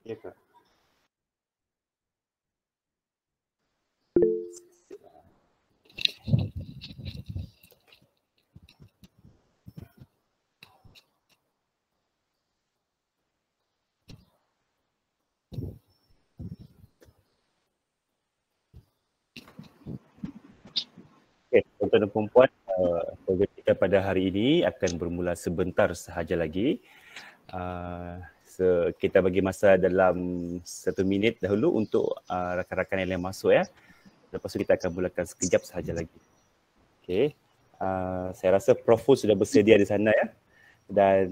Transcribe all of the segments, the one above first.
Ya ke? Okay, tuan-tuan dan puan-puan, program kita pada hari ini akan bermula sebentar sahaja lagi. Kita bagi masa dalam 1 minit dahulu untuk rakan-rakan yang lain masuk ya. Lepas tu kita akan mulakan sekejap sahaja lagi. Okay, saya rasa Prof Fu sudah bersedia di sana ya. Dan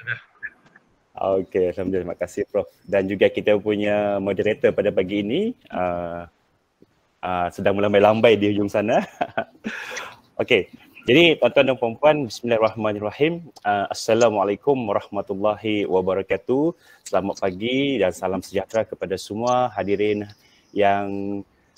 okay, alhamdulillah, terima kasih Prof. Dan juga kita punya moderator pada pagi ini sedang melambai-lambai di hujung sana. Okey, jadi tuan-tuan dan puan-puan, bismillahirrahmanirrahim. Assalamualaikum warahmatullahi wabarakatuh. Selamat pagi dan salam sejahtera kepada semua hadirin yang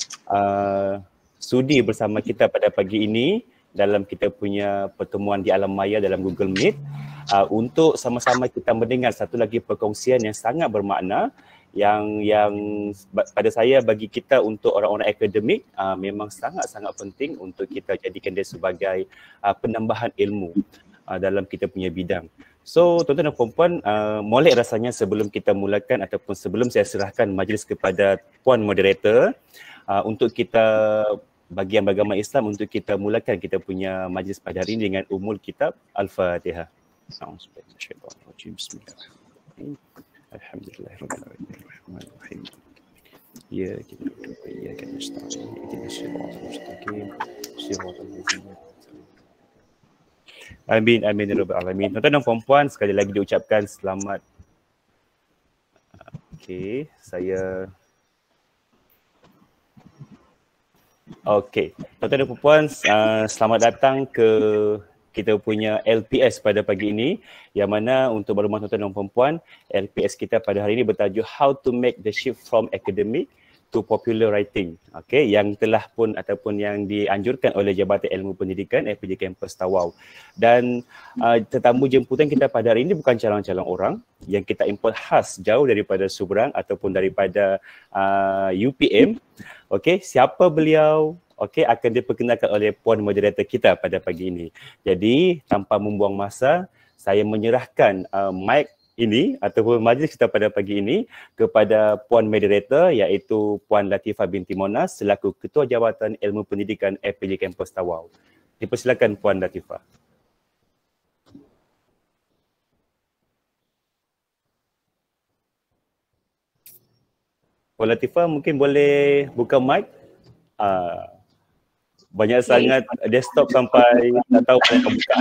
sudi bersama kita pada pagi ini dalam kita punya pertemuan di alam maya dalam Google Meet untuk sama-sama kita mendengar satu lagi perkongsian yang sangat bermakna yang pada saya, bagi kita untuk orang-orang akademik memang sangat-sangat penting untuk kita jadikan dia sebagai penambahan ilmu dalam kita punya bidang. So tuan-tuan dan puan-puan, molek rasanya sebelum kita mulakan ataupun sebelum saya serahkan majlis kepada puan moderator untuk kita bagian agama Islam untuk kita mulakan kita punya majlis pada hari ini dengan umul kitab Al-Fatihah. Bismillahirrahmanirrahim. Alhamdulillahirrahmanirrahim. Ya, kita akan nasta'in. Ihdinas siratal mustaqim. Siratal ladzina Amin, amin ya rabbal alamin. Tuan-tuan dan puan-puan, sekali lagi diucapkan selamat. Okey, tuan-tuan dan puan-puan, selamat datang ke kita punya LPS pada pagi ini, yang mana untuk makluman tuan-tuan dan puan-puan, LPS kita pada hari ini bertajuk How to Make the Shift from Academic to Popular Writing. Okey, yang telah pun ataupun yang dianjurkan oleh Jabatan Ilmu Pendidikan FPJ Kampus Tawau. Dan tetamu jemputan kita pada hari ini bukan calon-calon orang yang kita import khas jauh daripada Seberang ataupun daripada UPM. Okey, siapa beliau? Okey, akan diperkenalkan oleh puan moderator kita pada pagi ini. Jadi, tanpa membuang masa, saya menyerahkan mic ini ataupun majlis kita pada pagi ini kepada puan moderator, iaitu Puan Latifah binti Monas selaku Ketua Jabatan Ilmu Pendidikan FPJ Kampus Tawau. Dipersilakan Puan Latifah. Puan Latifah mungkin boleh buka mic. Banyak sangat desktop sampai tak tahu mana nak buka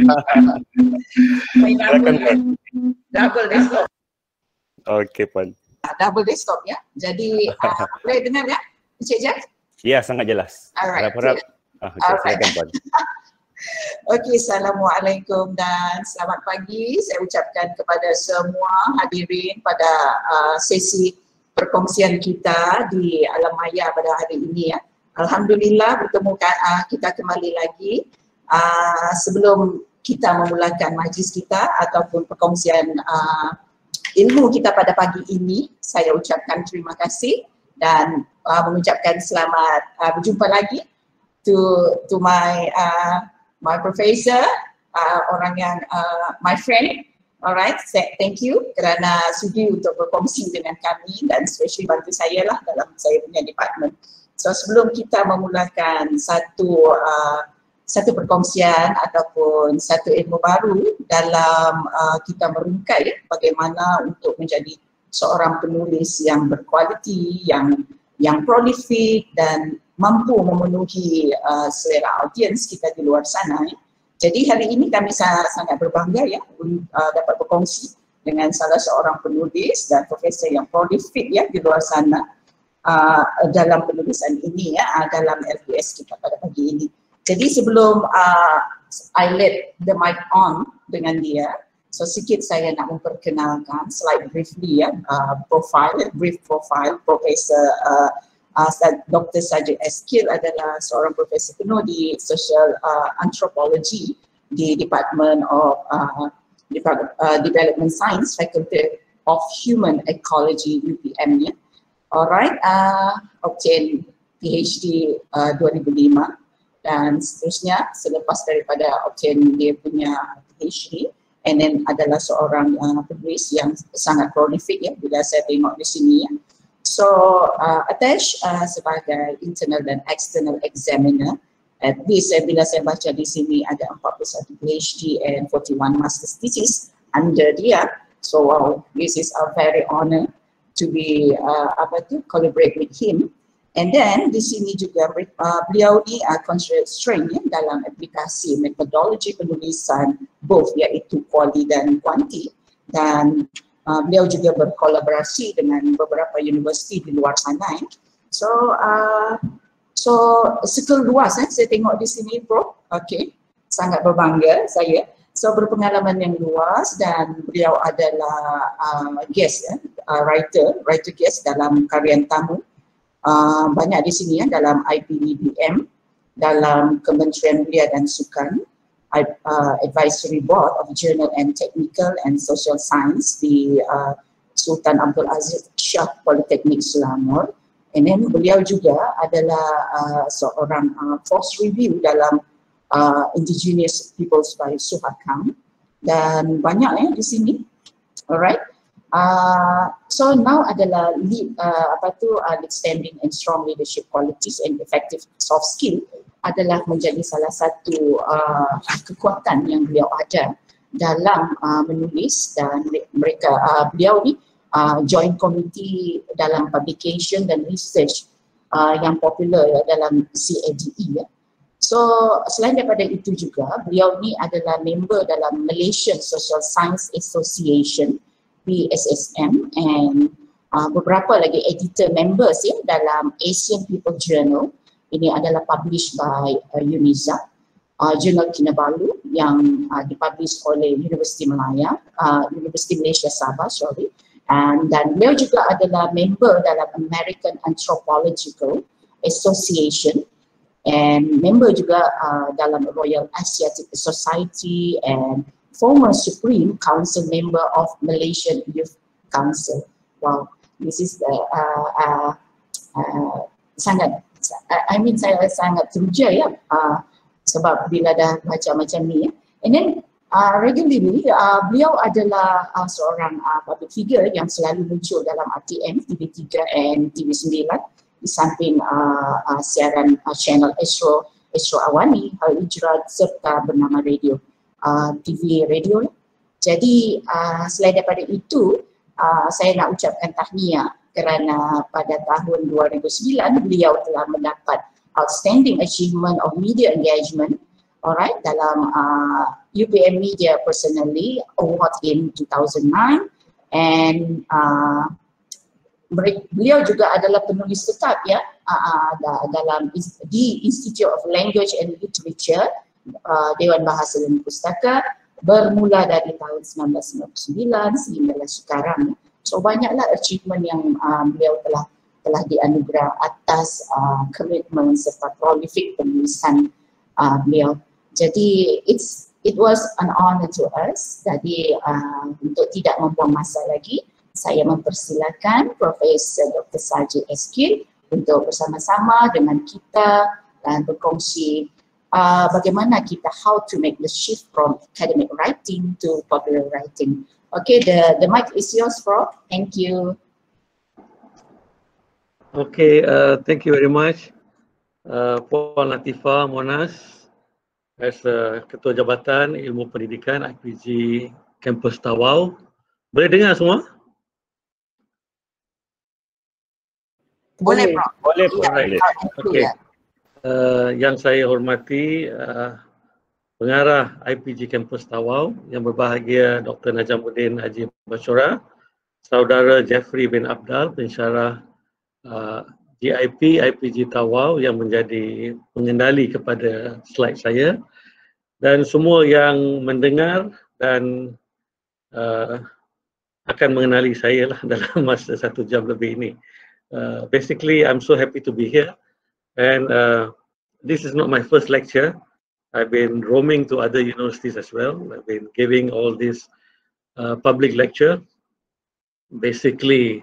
Double desktop. Okey puan. Double desktop ya. Jadi boleh dengar ya Encik Jack? Ya, sangat jelas. Alright. Harap-harap. Silakan puan. Okey, Assalamualaikum dan selamat pagi. Saya ucapkan kepada semua hadirin pada sesi perkongsian kita di alam maya pada hari ini ya. Alhamdulillah bertemu kita kembali lagi. Sebelum kita memulakan majlis kita ataupun perkongsian ilmu kita pada pagi ini, saya ucapkan terima kasih dan mengucapkan selamat berjumpa lagi to my professor, orang yang my friend. Alright, thank you kerana sudi untuk berkongsi dengan kami dan especially bantu saya lah dalam saya punya department. So sebelum kita memulakan satu perkongsian ataupun satu ilmu baru dalam kita merungkai bagaimana untuk menjadi seorang penulis yang berkualiti, yang prolific dan mampu memenuhi selera audiens kita di luar sana. Jadi hari ini kami sangat berbangga ya dapat berkongsi dengan salah seorang penulis dan profesor yang prolific ya di luar sana. Dalam penulisan ini ya, dalam LPS kita pada pagi ini. Jadi sebelum I let the mic on dengan dia, so sikit saya nak memperkenalkan slide briefly ya, brief profile Profesor Dr. Sajid Eskil adalah seorang profesor penuh di Social Anthropology di Department of Development Science, Faculty of Human Ecology UPM-nya. Alright, obtain PhD 2005 dan seterusnya selepas daripada obtain dia punya PhD, and then adalah seorang penulis yang sangat prolific ya bila saya tengok di sini ya. So attached sebagai internal dan external examiner. At least bila saya baca di sini ada 41 PhD and 41 master's thesis under dia. So wow, this is a very honor to be collaborate with him. And then di sini juga beliau ni considered strength ya, dalam aplikasi metodologi penulisan both iaitu quali dan kuanti, dan beliau juga berkolaborasi dengan beberapa universiti di luar sana. So circle luas saya tengok di sini Prof. Okay, sangat berbangga saya. So berpengalaman yang luas dan beliau adalah guest ya, writer guest dalam Karyan Tamu. Banyak di sini ya, dalam IPEDM, dalam Kementerian Belia dan Sukan, Advisory Board of Journal and Technical and Social Science di Sultan Abdul Aziz Shah Politeknik Selangor. And then beliau juga adalah seorang force review dalam Indigenous Peoples by Suhakam, dan banyak ya di sini. Alright. So now adalah lead standing and strong leadership qualities and effective soft skill adalah menjadi salah satu kekuatan yang beliau ada dalam menulis, dan beliau ni join committee dalam publication dan research yang popular ya, dalam CADE ya. So selain daripada itu juga beliau ni adalah member dalam Malaysian Social Science Association BSSM, and beberapa lagi editor members ya dalam Asian People Journal. Ini adalah published by UNIZA, Jurnal Kinabalu yang dipublish oleh Universiti Malaysia Sabah, dan beliau juga adalah member dalam American Anthropological Association, and member juga dalam Royal Asiatic Society, and former Supreme Council member of Malaysian Youth Council. Wow, this is saya sangat teruja ya, sebab bila dah baca macam ni ya. And then regularly beliau adalah seorang public figure yang selalu muncul dalam RTM, TV3 and TV9 di samping siaran channel Astro Awani, Al Ijrad serta bernama radio TV radio. Jadi selain daripada itu saya nak ucapkan tahniah kerana pada tahun 2009 beliau telah mendapat Outstanding Achievement of Media Engagement, alright, dalam UPM Media Personally Award in 2009, and beliau juga adalah penulis tetap ya dalam di Institute of Language and Literature, Dewan Bahasa dan Pustaka, bermula dari tahun 1999 sehinggalah sekarang. So banyaklah achievement yang beliau telah dianugerah atas komitmen serta prolific penulisan beliau. Jadi it was an honor to us. Jadi untuk tidak membuang masa lagi, saya mempersilakan Profesor Dr. Sajid Eskil untuk bersama-sama dengan kita dan berkongsi bagaimana kita how to make the shift from academic writing to popular writing. Okay, the mic is yours, Prof. Thank you. Okay, thank you very much, Puan Latifah Monas, as Ketua Jabatan Ilmu Pendidikan IPG Kampus Tawau. Boleh dengar semua? Boleh, Prof. Boleh, Prof. Okay. Yang saya hormati pengarah IPG Kampus Tawau, yang berbahagia Dr. Najamuddin Haji Bashora, saudara Jeffrey bin Abdal, pensyarah GIP IPG Tawau yang menjadi pengendali kepada slide saya, dan semua yang mendengar dan akan mengenali saya lah dalam masa 1 jam lebih ini. Basically, I'm so happy to be here, and this is not my first lecture. I've been roaming to other universities as well. I've been giving all this public lecture, basically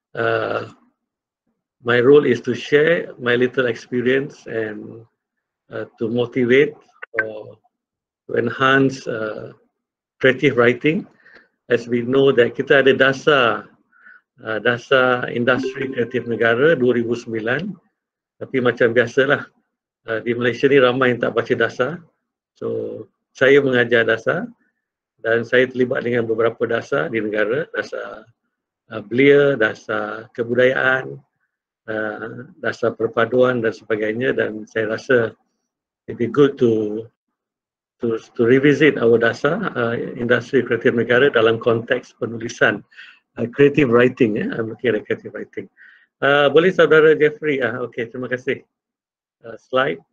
my role is to share my little experience and to motivate or to enhance creative writing. As we know that kita ada dasar industri kreatif negara 2009, tapi macam biasalah di Malaysia ni ramai yang tak baca dasar. So saya mengajar dasar dan saya terlibat dengan beberapa dasar di negara, dasar belia, dasar kebudayaan, dasar perpaduan dan sebagainya, dan saya rasa it'd be good to revisit our dasar industri kreatif negara dalam konteks penulisan creative writing. I'm looking at creative writing. Boleh saudara Jeffrey? Okay, terima kasih. Slide.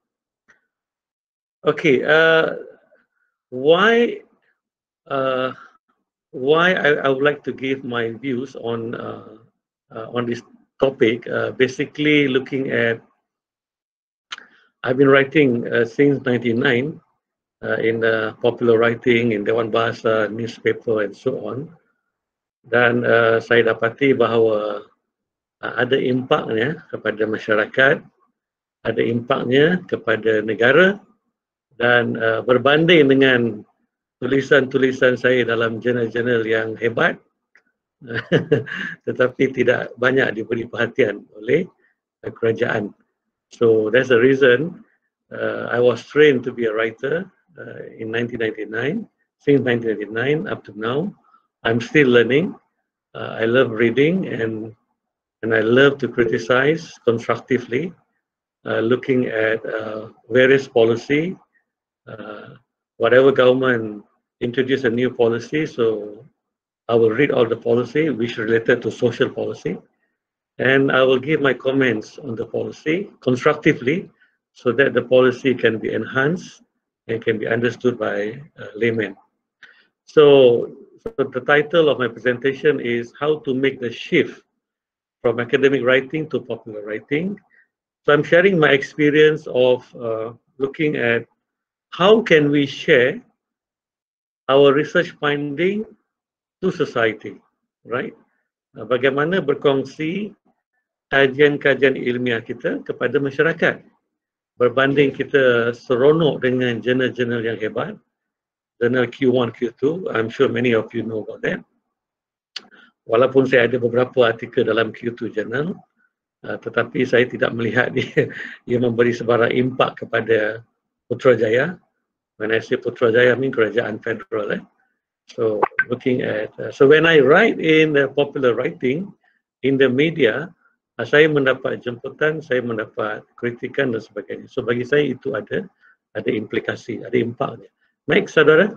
Okay, why I would like to give my views on this topic. Basically, looking at, I've been writing since 1999 in popular writing, in Dewan Bahasa, newspaper, and so on. Dan saya dapati bahawa ada impaknya kepada masyarakat, ada impaknya kepada negara, dan berbanding dengan tulisan-tulisan saya dalam jurnal-jurnal yang hebat, tetapi tidak banyak diberi perhatian oleh kerajaan. So that's the reason I was trained to be a writer in 1999. Since 1999 up to now, I'm still learning. I love reading and I love to criticize constructively, looking at various policy. Whatever government introduce a new policy, so I will read all the policy which related to social policy, and I will give my comments on the policy constructively so that the policy can be enhanced and can be understood by laymen. So the title of my presentation is How to Make the Shift from Academic Writing to Popular Writing. So I'm sharing my experience of looking at how can we share our research finding to society, right? Bagaimana berkongsi kajian-kajian ilmiah kita kepada masyarakat. Berbanding kita seronok dengan jurnal-jurnal yang hebat, jurnal Q1, Q2, I'm sure many of you know about that. Walaupun saya ada beberapa artikel dalam Q2 journal, tetapi saya tidak melihat dia memberi sebarang impak kepada Putrajaya. When I say Putrajaya, I mean kerajaan federal. So looking at, so when I write in popular writing, in the media, saya mendapat jemputan, saya mendapat kritikan dan sebagainya. So bagi saya itu ada implikasi, ada impaknya. Next, saudara.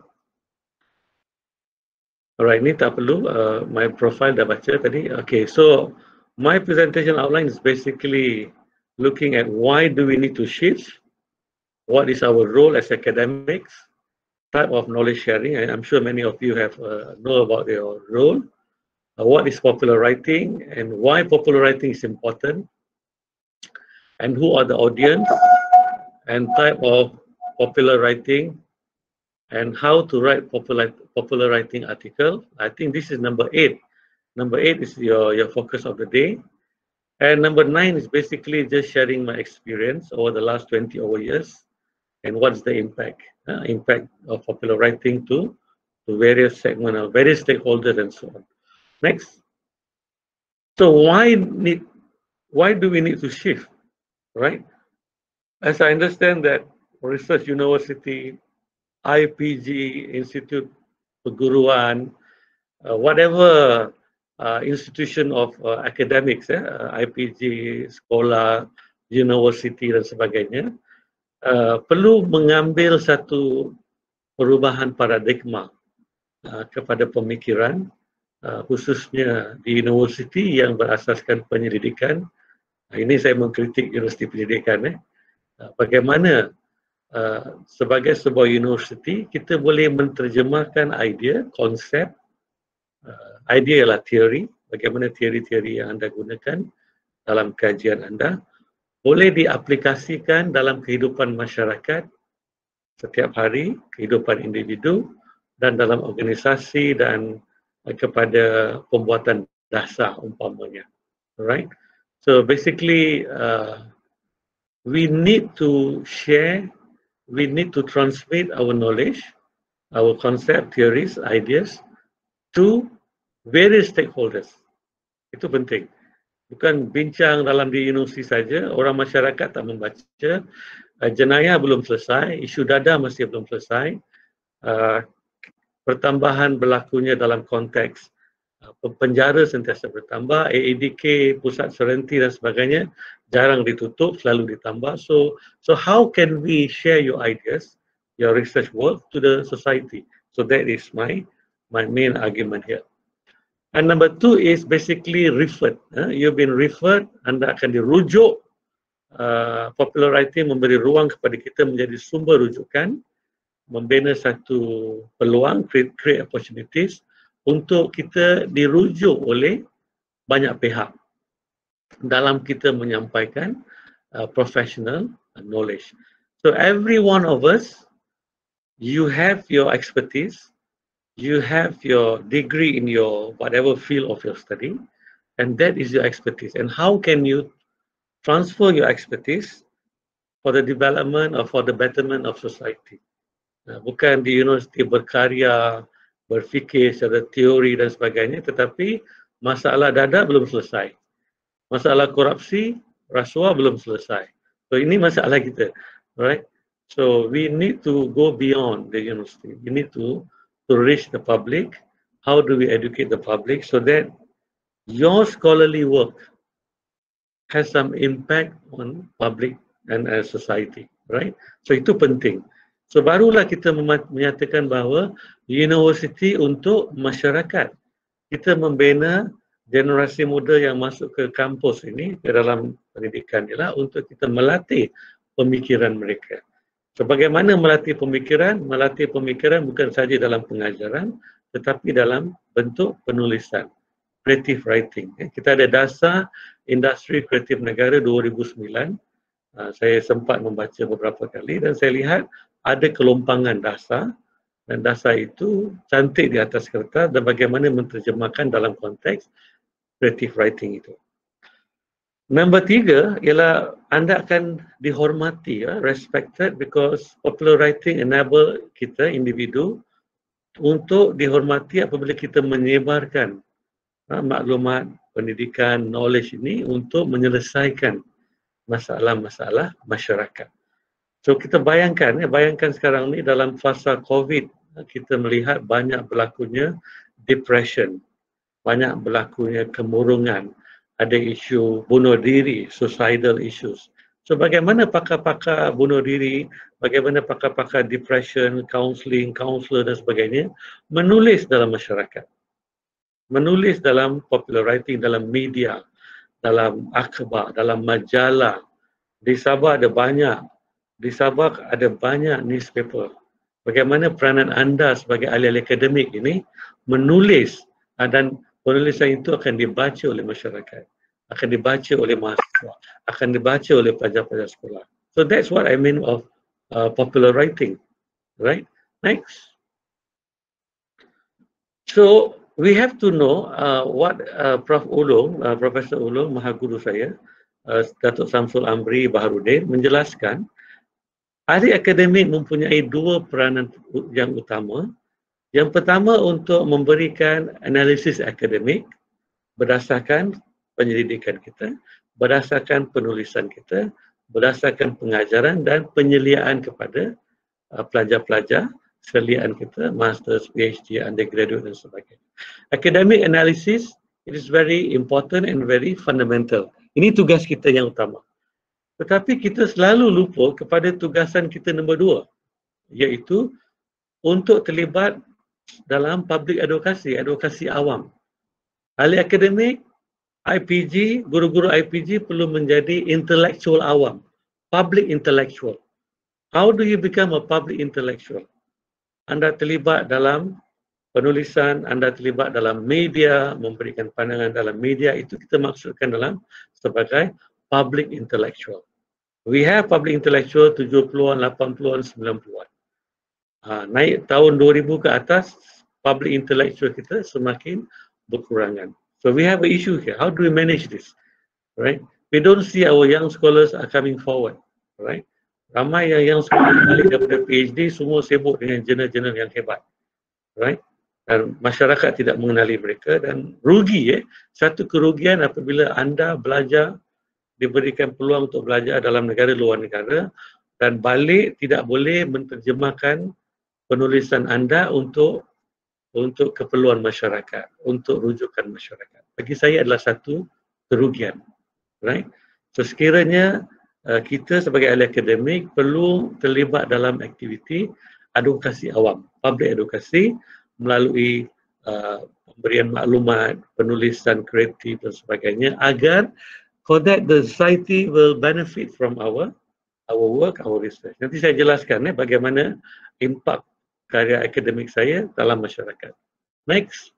Alright, ini tak perlu, my profile dah baca tadi. Okay, so my presentation outline is basically looking at why do we need to shift, what is our role as academics, type of knowledge sharing. I'm sure many of you have know about your role. What is popular writing and why popular writing is important, and who are the audience, and type of popular writing, and how to write popular writing article. I think this is number 8. Number 8 is your focus of the day, and number 9 is basically just sharing my experience over the last 20 over years and what's the impact of popular writing to various segments of various stakeholders and so on. Next. So why do we need to shift, right? As I understand that research university, IPG, Institute Perguruan, whatever institution of academics, IPG, sekolah, university dan sebagainya, perlu mengambil satu perubahan paradigma kepada pemikiran, khususnya di universiti yang berasaskan penyelidikan. Ini saya mengkritik universiti pendidikan. Bagaimana sebagai sebuah universiti kita boleh menterjemahkan idea, konsep, idea ialah teori, bagaimana teori-teori yang anda gunakan dalam kajian anda boleh diaplikasikan dalam kehidupan masyarakat setiap hari, kehidupan individu dan dalam organisasi dan kepada pembuatan dasar umpamanya. Alright. So basically we need to share, we need to transmit our knowledge, our concept, theories, ideas to various stakeholders. Itu penting. Bukan bincang dalam di universiti saja, orang masyarakat tak membaca, jenayah belum selesai, isu dada masih belum selesai, pertambahan berlakunya dalam konteks penjara sentiasa bertambah, AADK, pusat serenti dan sebagainya jarang ditutup, selalu ditambah. So how can we share your ideas, your research work to the society? So that is my main argument here. And number two is basically referred. You've been referred, Anda akan dirujuk. Popular writing memberi ruang kepada kita menjadi sumber rujukan, membina satu peluang, create opportunities untuk kita dirujuk oleh banyak pihak dalam kita menyampaikan professional knowledge. So every one of us, you have your expertise, you have your degree in your whatever field of your study, and that is your expertise. And how can you transfer your expertise for the development or for the betterment of society? Bukan di universiti berkarya, berfikir secara teori dan sebagainya, tetapi masalah dada belum selesai. Masalah korupsi, rasuah belum selesai. So ini masalah kita, right? So we need to go beyond the university. We need to reach the public. How do we educate the public so that your scholarly work has some impact on public and society, right? So itu penting. So barulah kita menyatakan bahawa universiti untuk masyarakat. Kita membina generasi muda yang masuk ke kampus ini, ke dalam pendidikan ialah untuk kita melatih pemikiran mereka. So bagaimana melatih pemikiran? Melatih pemikiran bukan saja dalam pengajaran, tetapi dalam bentuk penulisan, creative writing. Kita ada dasar industri kreatif negara 2009. Saya sempat membaca beberapa kali dan saya lihat ada kelompangan dasar, dan dasar itu cantik di atas kertas dan bagaimana menterjemahkan dalam konteks creative writing itu. Nombor 3 ialah anda akan dihormati, respected, because popular writing enable kita, individu, untuk dihormati apabila kita menyebarkan maklumat, pendidikan, knowledge ini untuk menyelesaikan masalah-masalah masyarakat. So kita bayangkan sekarang ni dalam fasa COVID, kita melihat banyak berlakunya depression, banyak berlakunya kemurungan, ada isu bunuh diri, suicidal issues. So bagaimana pakar-pakar bunuh diri, bagaimana pakar-pakar depression, counselling, counsellor dan sebagainya menulis dalam masyarakat, menulis dalam popular writing, dalam media, dalam akhbar, dalam majalah. Di Sabah ada banyak. Di Sabah ada banyak newspaper. Bagaimana peranan anda sebagai ahli-ahli akademik ini menulis, dan penulisan itu akan dibaca oleh masyarakat, akan dibaca oleh mahasiswa, akan dibaca oleh pelajar-pelajar sekolah. So that's what I mean of popular writing, right? Next. So we have to know what Prof. Ulung, Profesor Ulung, mahaguru saya, Datuk Samsul Amri Baharudin menjelaskan. Ahli akademik mempunyai dua peranan yang utama. Yang pertama untuk memberikan analisis akademik berdasarkan penyelidikan kita, berdasarkan penulisan kita, berdasarkan pengajaran dan penyeliaan kepada pelajar-pelajar sekalian kita, masters, PhD, undergraduate dan sebagainya. Academic analysis, it is very important and very fundamental. Ini tugas kita yang utama. Tetapi kita selalu lupa kepada tugasan kita nombor 2, iaitu untuk terlibat dalam public advokasi, advokasi awam. Ahli akademik, IPG, guru-guru IPG perlu menjadi intellectual awam, public intellectual. How do you become a public intellectual? Anda terlibat dalam penulisan, anda terlibat dalam media, memberikan pandangan dalam media, itu kita maksudkan dalam sebagai public intellectual. We have public intellectual 70-an, 80-an, 90-an. Naik tahun 2000 ke atas, public intellectual kita semakin berkurangan. So we have an issue here. How do we manage this? Right? We don't see our young scholars are coming forward. Right? Ramai yang sekolah balik daripada PhD semua sibuk dengan jurnal-jurnal yang hebat. Right? Dan masyarakat tidak mengenali mereka dan rugi satu kerugian apabila anda belajar, diberikan peluang untuk belajar dalam negara luar negara dan balik tidak boleh menterjemahkan penulisan anda untuk keperluan masyarakat, untuk rujukan masyarakat. Bagi saya adalah satu kerugian. Right? So sekiranya kita sebagai ahli akademik perlu terlibat dalam aktiviti advokasi awam, public edukasi melalui pemberian maklumat, penulisan kreatif dan sebagainya agar for that the society will benefit from our work, our research. Nanti saya jelaskan bagaimana impak karya akademik saya dalam masyarakat. Next.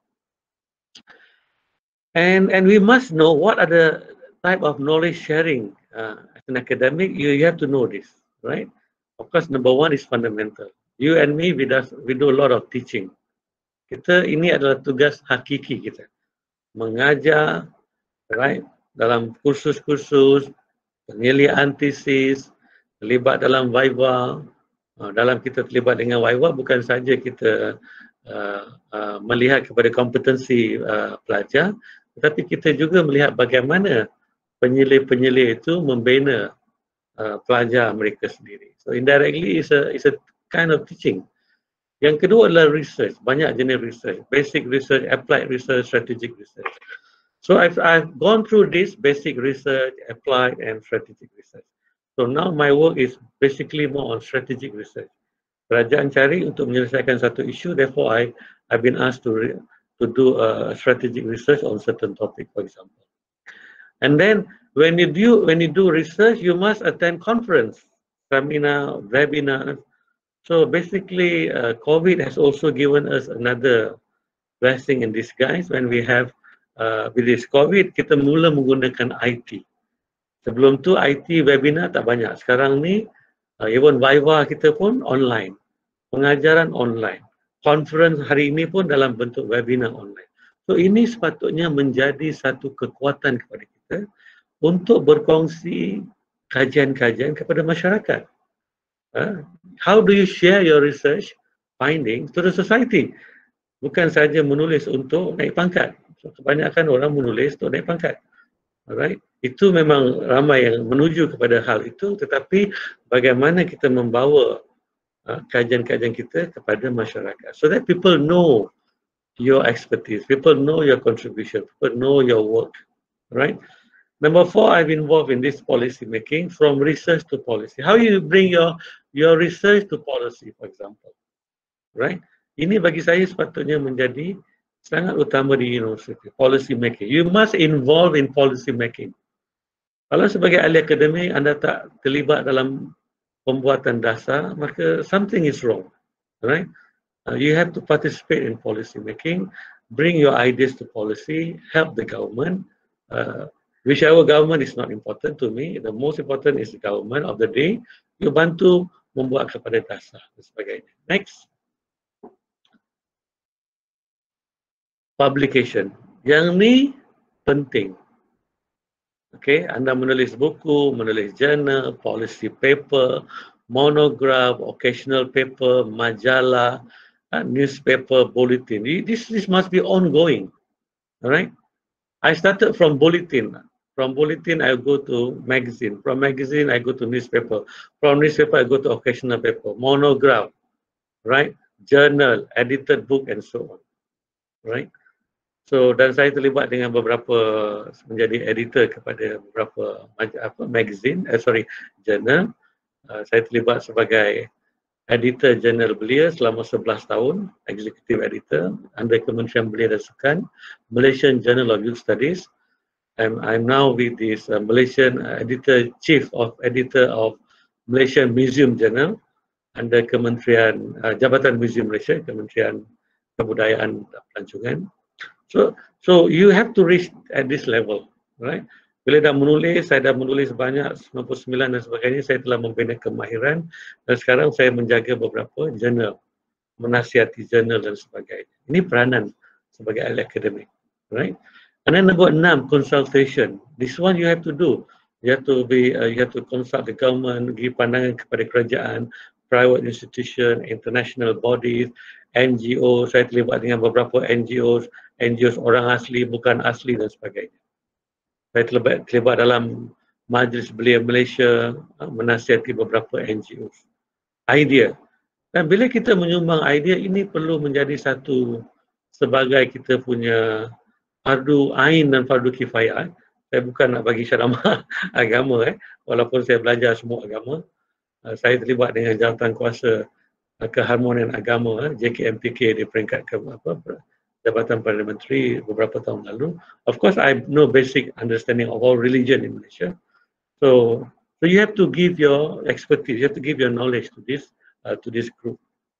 And we must know what are the type of knowledge sharing as an academic. You have to know this, right? Of course, number one is fundamental. You and me, we do a lot of teaching. Ini adalah tugas hakiki kita. Mengajar, right? Dalam kursus-kursus, penyeliaan tesis, terlibat dalam viva. Dalam kita terlibat dengan viva, bukan saja kita melihat kepada kompetensi pelajar, tetapi kita juga melihat bagaimana penyelih-penyelih itu membina pelajar mereka sendiri. So indirectly is a kind of teaching. Yang kedua adalah research, banyak jenis research, basic research, applied research, strategic research. So I've gone through this basic research, applied and strategic research. So now my work is basically more on strategic research. Kerajaan cari untuk menyelesaikan satu isu, therefore I've been asked to do a strategic research on certain topic, for example. And then when you do research, you must attend conference, seminar, webinar. So basically, COVID has also given us another blessing in disguise. When we have with this COVID, kita mula menggunakan IT. Sebelum tu IT webinar tak banyak. Sekarang ni even Viva kita pun online, pengajaran online, conference hari ini pun dalam bentuk webinar online. So ini sepatutnya menjadi satu kekuatan kepada kita untuk berkongsi kajian-kajian kepada masyarakat. How do you share your research findings to the society? Bukan saja menulis untuk naik pangkat. So, kebanyakan orang menulis untuk naik pangkat. Alright, itu memang ramai yang menuju kepada hal itu, tetapi bagaimana kita membawa kajian-kajian kita kepada masyarakat, so that people know your expertise, people know your contribution, people know your work. Right. Number 4, I've been involved in this policy making, from research to policy. How you bring your research to policy, for example. Right. Ini bagi saya sepatutnya menjadi sangat utama di universiti, policy making. You must involve in policy making. Kalau sebagai ahli akademik anda tak terlibat dalam pembuatan dasar, maka something is wrong. Right? You have to participate in policy making, bring your ideas to policy, help the government. Whichever government is not important to me, the most important is the government of the day. You bantu membuat kepada dasar dan sebagainya. Next. Publication. Yang ni penting. Okay, anda menulis buku, menulis journal, policy paper, monograph, occasional paper, majalah, newspaper, bulletin. This must be ongoing. Alright? I started from bulletin. From bulletin, I go to magazine. From magazine, I go to newspaper. From newspaper, I go to occasional paper, monograph, right? Journal, edited book, and so on. Right? So, dan saya terlibat dengan beberapa, menjadi editor kepada beberapa magazine, journal. Saya terlibat sebagai editor jurnal Belia selama 11 tahun, executive editor under Kementerian Belia dan Sukan, Malaysian Journal of Youth Studies. I'm now with this Malaysian chief editor of Malaysian Museum Journal under Kementerian Jabatan Museum Malaysia, Kementerian Kebudayaan dan Pelancongan. So you have to reach at this level, right? Bila saya dah menulis banyak, 99 dan sebagainya, saya telah membina kemahiran dan sekarang saya menjaga beberapa jurnal, menasihati jurnal dan sebagainya. Ini peranan sebagai ahli akademik, right? And then number 6, consultation. This one you have to do. You have to consult the government, give pandangan kepada kerajaan, private institution, international bodies, NGO. Saya terlibat dengan beberapa NGOs orang asli, bukan asli dan sebagainya. Saya terlibat dalam Majlis Belia Malaysia, menasihati beberapa NGOs. Idea. Dan bila kita menyumbang idea, ini perlu menjadi satu sebagai kita punya fardu ain dan fardu kifayah. Saya bukan nak bagi ceramah agama, walaupun saya belajar semua agama. Saya terlibat dengan jawatan kuasa keharmonian agama, JKMPK, di peringkat Jabatan Perdana Menteri beberapa tahun lalu. Of course, I have no basic understanding of all religion in Malaysia. So you have to give your expertise, you have to give your knowledge to this group.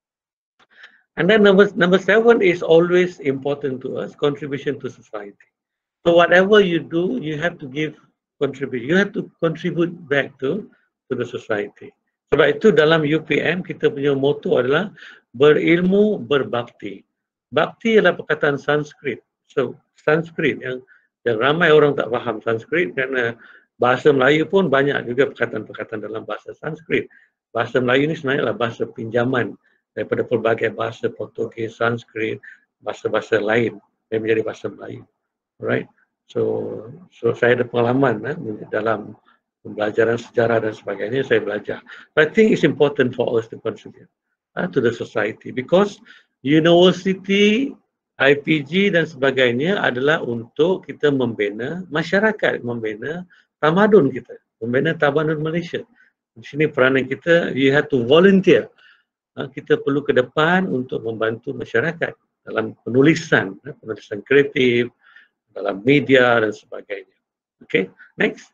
And then number 7 is always important to us, contribution to society. So whatever you do, you have to give contribution. You have to contribute back to the society. Sebab itu dalam UPM kita punya motto adalah berilmu berbakti. Bakti adalah perkataan Sanskrit. So Sanskrit yang ramai orang tak faham Sanskrit kerana bahasa Melayu pun banyak juga perkataan-perkataan dalam bahasa Sanskrit. Bahasa Melayu ni sebenarnya adalah bahasa pinjaman daripada pelbagai bahasa Portugis, Sanskrit, bahasa-bahasa lain yang menjadi bahasa Melayu. Alright, so saya ada pengalaman dalam pembelajaran sejarah dan sebagainya, saya belajar. But I think it's important for us to contribute to the society because university, IPG dan sebagainya adalah untuk kita membina masyarakat, membina tamadun kita, membina tamadun Malaysia. Di sini peranan kita, you have to volunteer. Kita perlu ke depan untuk membantu masyarakat dalam penulisan kreatif, dalam media dan sebagainya. Okay, next.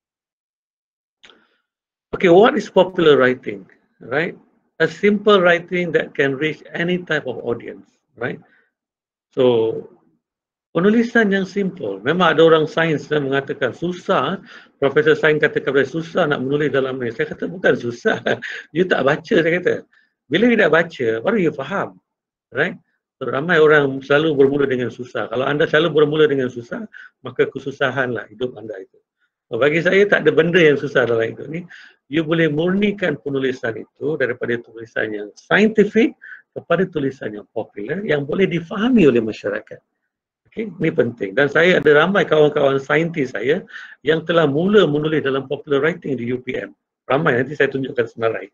Okay, what is popular writing? Right, a simple writing that can reach any type of audience. Right, so penulisan yang simple. Memang ada orang sains yang mengatakan susah. Profesor sains kata kepada susah nak menulis dalam ni. Saya kata bukan susah. You tak baca, saya kata. Bila you tak baca, baru you faham. Right? So, ramai orang selalu bermula dengan susah. Kalau anda selalu bermula dengan susah, maka kesusahanlah hidup anda itu. So, bagi saya tak ada benda yang susah dalam hidup ni. You boleh murnikan penulisan itu daripada tulisan yang scientific kepada tulisan yang popular yang boleh difahami oleh masyarakat. Okay, ini penting. Dan saya ada ramai kawan-kawan saintis saya yang telah mula menulis dalam popular writing di UPM. Ramai, nanti saya tunjukkan senarai.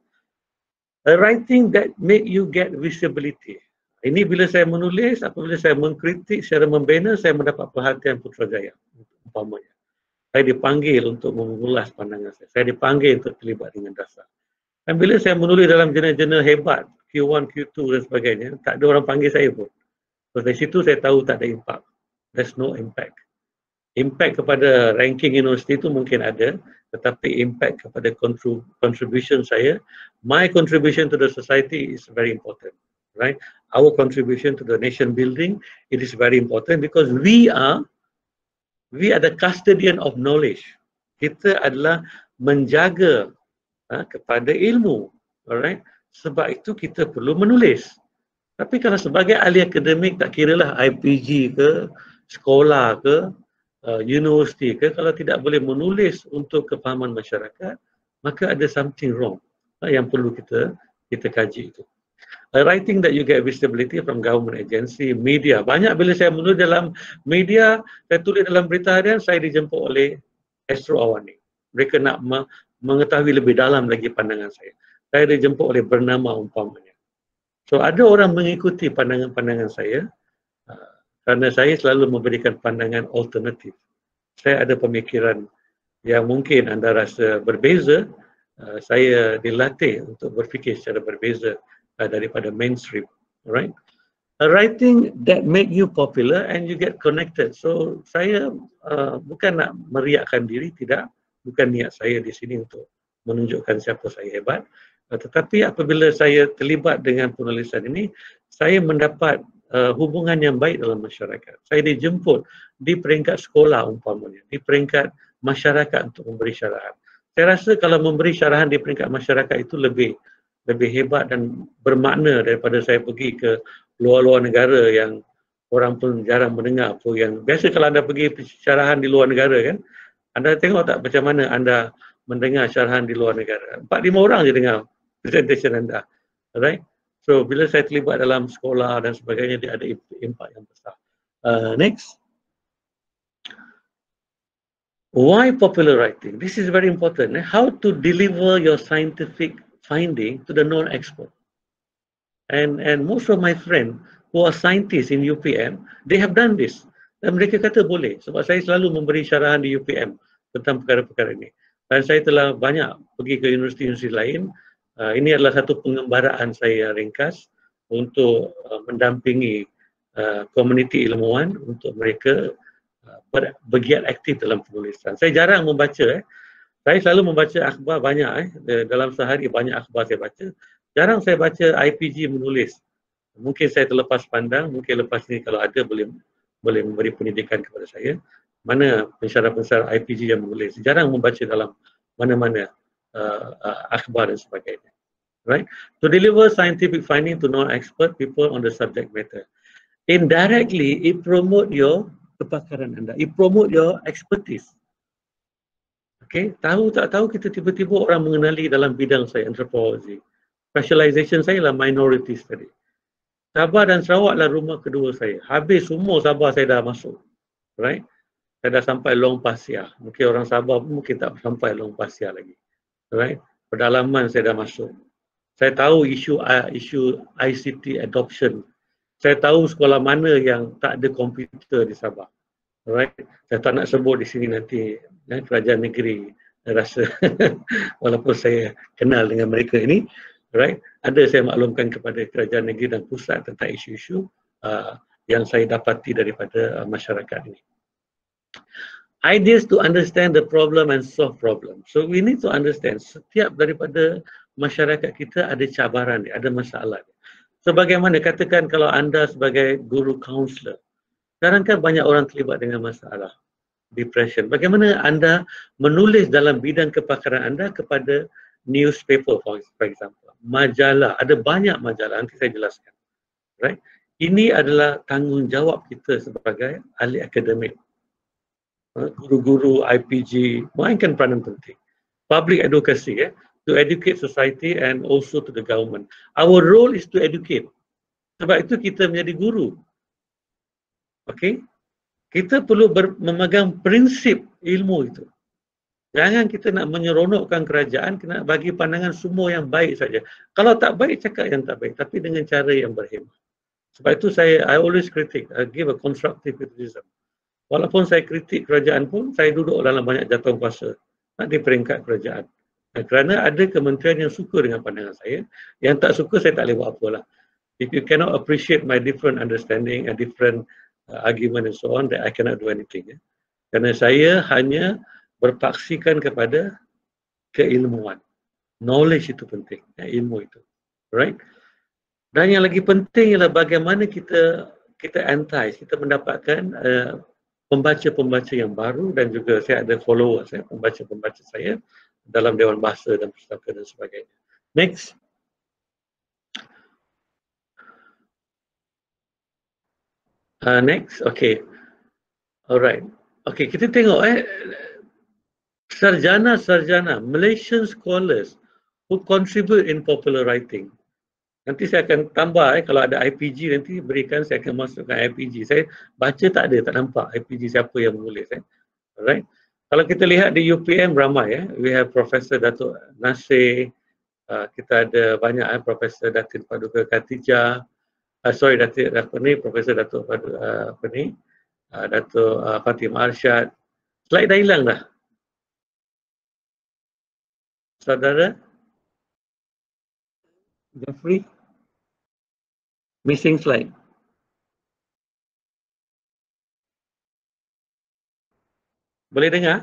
A writing that make you get visibility. Ini bila saya menulis, apabila saya mengkritik secara membina, saya mendapat perhatian Putrajaya. Umpamanya. Saya dipanggil untuk mengulas pandangan saya. Saya dipanggil untuk terlibat dengan dasar. Dan bila saya menulis dalam jurnal-jurnal hebat, Q1, Q2 dan sebagainya, tak ada orang panggil saya pun. So, dari situ saya tahu tak ada impact. There's no impact. Impact kepada ranking universiti itu mungkin ada, tetapi impact kepada contribution saya, my contribution to the society is very important, right? Our contribution to the nation building, it is very important because we are the custodian of knowledge. Kita adalah menjaga kepada ilmu, alright? Sebab itu kita perlu menulis. Tapi kalau sebagai ahli akademik, tak kiralah IPG ke, sekolah ke, universiti ke, kalau tidak boleh menulis untuk kefahaman masyarakat, maka ada something wrong yang perlu kita kaji itu. Writing that you get visibility from government agency, media. Banyak bila saya menulis dalam media, saya tulis dalam berita harian, saya dijemput oleh Astro Awani. Mereka nak mengetahui lebih dalam lagi pandangan saya. Saya dijemput oleh Bernama umpamanya. So ada orang mengikuti pandangan-pandangan saya, kerana saya selalu memberikan pandangan alternatif. Saya ada pemikiran yang mungkin anda rasa berbeza, saya dilatih untuk berfikir secara berbeza daripada mainstream. Alright? A writing that make you popular and you get connected. So saya bukan nak meriakkan diri, tidak. Bukan niat saya di sini untuk menunjukkan siapa saya hebat. Tetapi apabila saya terlibat dengan penulisan ini, saya mendapat hubungan yang baik dalam masyarakat. Saya dijemput di peringkat sekolah umpamanya, di peringkat masyarakat untuk memberi syarahan. Saya rasa kalau memberi syarahan di peringkat masyarakat itu lebih hebat dan bermakna daripada saya pergi ke luar-luar negara yang orang pun jarang mendengar apa yang biasa. Kalau anda pergi syarahan di luar negara kan, anda tengok tak macam mana anda mendengar syarahan di luar negara. 4-5 orang je dengar presentation anda. Alright? So bila saya terlibat dalam sekolah dan sebagainya, dia ada impak yang besar. Next. Why popular writing? This is very important. How to deliver your scientific finding to the non-expert. And most of my friends who are scientists in UPM, they have done this. Dan mereka kata boleh. Sebab saya selalu memberi syarahan di UPM tentang perkara-perkara ini. Dan saya telah banyak pergi ke universiti-universiti lain. Ini adalah satu pengembaraan saya ringkas untuk mendampingi komuniti ilmuwan untuk mereka bergiat aktif dalam penulisan. Saya jarang membaca. Saya selalu membaca akhbar banyak. Dalam sehari banyak akhbar saya baca. Jarang saya baca IPG menulis. Mungkin saya terlepas pandang, mungkin lepas ni kalau ada boleh memberi pendidikan kepada saya. Mana pensyarah-pensyarah IPG yang menulis. Jarang membaca dalam mana-mana akhbar dan sebagainya. Right? To deliver scientific finding to non-expert people on the subject matter. Indirectly, it promote your kepakaran anda. It promote your expertise. Okay? Tahu tak tahu kita tiba-tiba orang mengenali dalam bidang saya, anthropology. Specialization saya lah minority study. Sabah dan Sarawak lah rumah kedua saya. Habis semua Sabah saya dah masuk. Right? Saya dah sampai Long Pasir. Mungkin orang Sabah mungkin tak sampai Long Pasir lagi. Right? Pedalaman saya dah masuk. Saya tahu isu ICT adoption. Saya tahu sekolah mana yang tak ada komputer di Sabah. Right? Saya tak nak sebut di sini nanti kerajaan negeri rasa walaupun saya kenal dengan mereka ini. Right? Ada saya maklumkan kepada kerajaan negeri dan pusat tentang isu-isu yang saya dapati daripada masyarakat ini. Ideas to understand the problem and solve problem. So we need to understand setiap daripada masyarakat kita ada cabaran, ada masalah. Sebagaimana katakan kalau anda sebagai guru kaunselor, sekarang kan banyak orang terlibat dengan masalah depression. Bagaimana anda menulis dalam bidang kepakaran anda kepada newspaper for example. Majalah, ada banyak majalah, nanti saya jelaskan. Right? Ini adalah tanggungjawab kita sebagai ahli akademik. Guru-guru IPG mainkan peranan penting. Public advocacy, to educate society and also to the government. Our role is to educate. Sebab itu kita menjadi guru. Okay? Kita perlu memegang prinsip ilmu itu. Jangan kita nak menyeronokkan kerajaan, kita nak bagi pandangan semua yang baik saja. Kalau tak baik, cakap yang tak baik. Tapi dengan cara yang berhemah. Sebab itu I always critic. I give a constructive criticism. Walaupun saya kritik kerajaan pun, saya duduk dalam banyak jatuh kuasa. Di peringkat kerajaan. Kerana ada kementerian yang suka dengan pandangan saya. Yang tak suka, saya tak boleh buat apalah. If you cannot appreciate my different understanding and different argument and so on, that I cannot do anything. Kerana saya hanya berpaksikan kepada keilmuan. Knowledge itu penting, ilmu itu. Right? Dan yang lagi penting ialah bagaimana kita entice, kita mendapatkan pembaca-pembaca yang baru dan juga saya ada followers, pembaca-pembaca saya dalam Dewan Bahasa dan Pustaka dan sebagainya. Next. Next, okay. Alright. Okay, kita tengok sarjana Malaysian scholars who contribute in popular writing. Nanti saya akan tambah kalau ada IPG nanti berikan, saya akan masukkan IPG. Saya baca tak nampak IPG siapa yang menulis. Alright. Kalau kita lihat di UPM ramai we have Professor Datuk Nasir, kita ada banyak Profesor Datin Paduka Khatijah, Profesor Datuk Datuk Fatimah Arsyad. Slide dah hilang dah. Saudara Jeffrey, missing slide. Boleh dengar?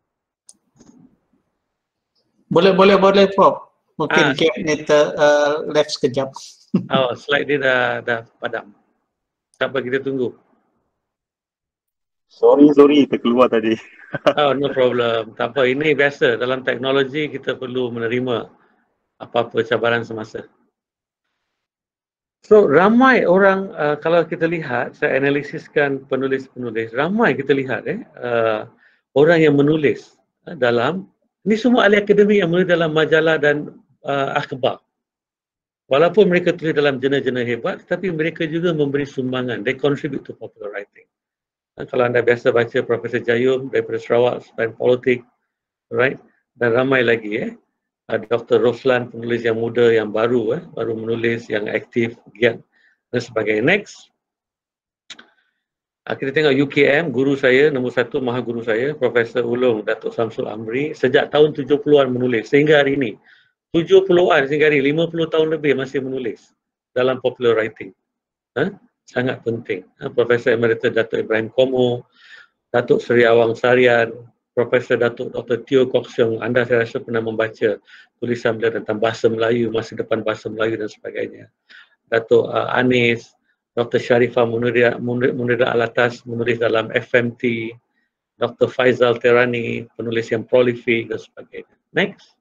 Boleh Prof. Mungkin kita left sekejap. Oh, slide dia dah padam. Tak apa, kita tunggu. Sorry, terkeluar tadi. Oh, no problem. Tak apa, ini biasa. Dalam teknologi kita perlu menerima apa-apa cabaran semasa. So ramai orang, kalau kita lihat, saya analisiskan penulis-penulis, ramai kita lihat orang yang menulis dalam, ini semua ahli akademik yang menulis dalam majalah dan akhbar. Walaupun mereka tulis dalam jurnal-jurnal hebat, tapi mereka juga memberi sumbangan. They contribute to popular writing. Kalau anda biasa baca Profesor Jayum daripada Sarawak, Span Politik, right? Dan ramai lagi Dr. Roslan, penulis yang muda, yang baru menulis, yang aktif, giat dan sebagainya. Next, kita tengok UKM, guru saya, nombor satu maha guru saya, Profesor Ulung Datuk Samsul Amri, sejak tahun 70-an menulis sehingga hari ini. 70-an sehingga hari 50 tahun lebih masih menulis dalam popular writing. Sangat penting. Profesor Emerita Datuk Ibrahim Komo, Datuk Seri Awang Sarian, Profesor Datuk Dr. Teo Kok Siong, anda saya rasa pernah membaca tulisan beliau tentang bahasa Melayu, masa depan bahasa Melayu dan sebagainya. Datuk Anis, Dr. Sharifah Munira Alatas menulis dalam FMT, Dr. Faizal Terani, penulis yang prolific dan sebagainya. Next.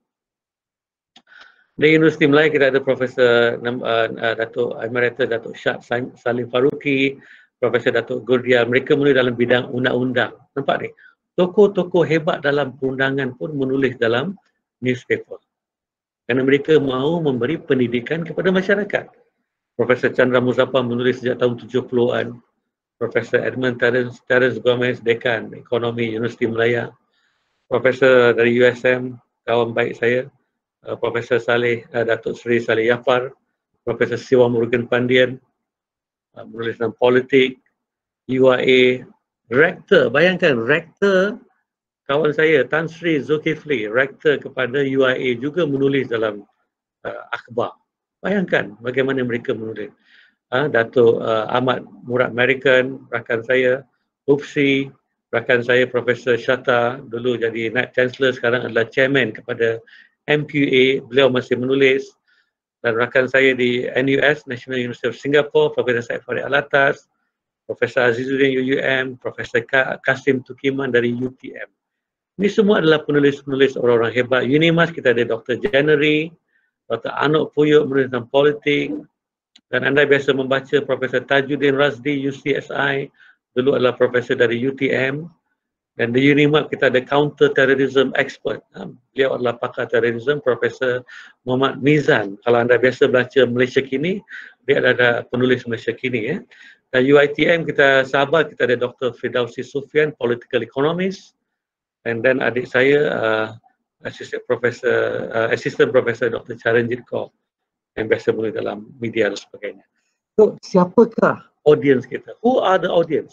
Di Universiti Melayu kita ada Profesor Datuk Emerita Datuk Syed Salim Faruqi, Profesor Datuk Gurdia, mereka menulis dalam bidang undang-undang. Nampak ni? Tokoh-tokoh hebat dalam perundangan pun menulis dalam newspaper. Kerana mereka mahu memberi pendidikan kepada masyarakat. Profesor Chandra Muzaffar menulis sejak tahun 70-an. Profesor Edmund Terence Gomez, Dekan Ekonomi Universiti Melaya. Profesor dari USM, kawan baik saya, Profesor Saleh, Datuk Seri Saleh Yafar, Profesor Siwa Murugan Pandian, menulis tentang politik, UIA, rektor, bayangkan rektor kawan saya Tan Sri Zulkifli, rektor kepada UIA juga menulis dalam akhbar. Bayangkan bagaimana mereka menulis. Datuk Ahmad Murad American, rakan saya, UPSI, rakan saya Profesor Shatta, dulu jadi Naib Chancellor, sekarang adalah chairman kepada MQA, beliau masih menulis. Dan rakan saya di NUS, National University of Singapore, Profesor Said Farid Alatas, Profesor Azizuddin UUM, Profesor Kasim Tukiman dari UTM. Ini semua adalah penulis-penulis orang-orang hebat. UNIMAS kita ada Dr. January, Dr. Anok Puyuk menulis tentang politik. Dan anda biasa membaca Profesor Tajuddin Razdi, UCSI, dulu adalah profesor dari UTM. Dan di UNIMAP kita ada counter terrorism expert. Beliau adalah pakar terorisme, Profesor Muhammad Mizan. Kalau anda biasa baca Malaysia Kini, dia ada penulis Malaysia Kini. Dan UiTM kita Sabah, kita ada Dr. Firdausi Sufian, political economist. And then adik saya, Assistant Professor Dr. Charanjit Kaur, yang biasa menulis dalam media dan sebagainya. So, siapakah audience kita? Who are the audience?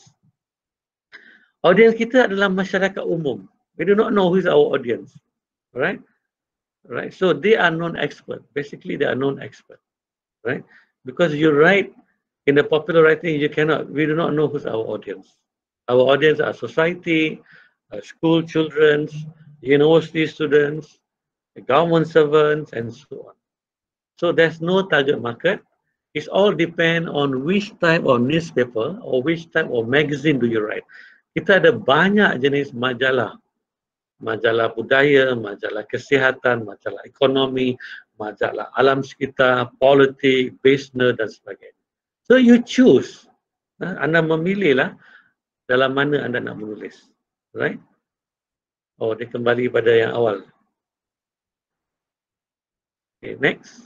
Audience kita adalah masyarakat umum. We do not know who is our audience. Right? Right? So they are non-expert. Basically, they are non-expert. Right? Because you write in the popular writing, we do not know who's our audience. Our audience are society, school children, university students, government servants, and so on. So there's no target market. It's all depend on which type of newspaper or which type of magazine do you write. Kita ada banyak jenis majalah. Majalah budaya, majalah kesihatan, majalah ekonomi, majalah alam sekitar, politik, business dan sebagainya. So you choose. Anda memilihlah dalam mana anda nak menulis. Right? Oh, dia kembali pada yang awal. Okay, next.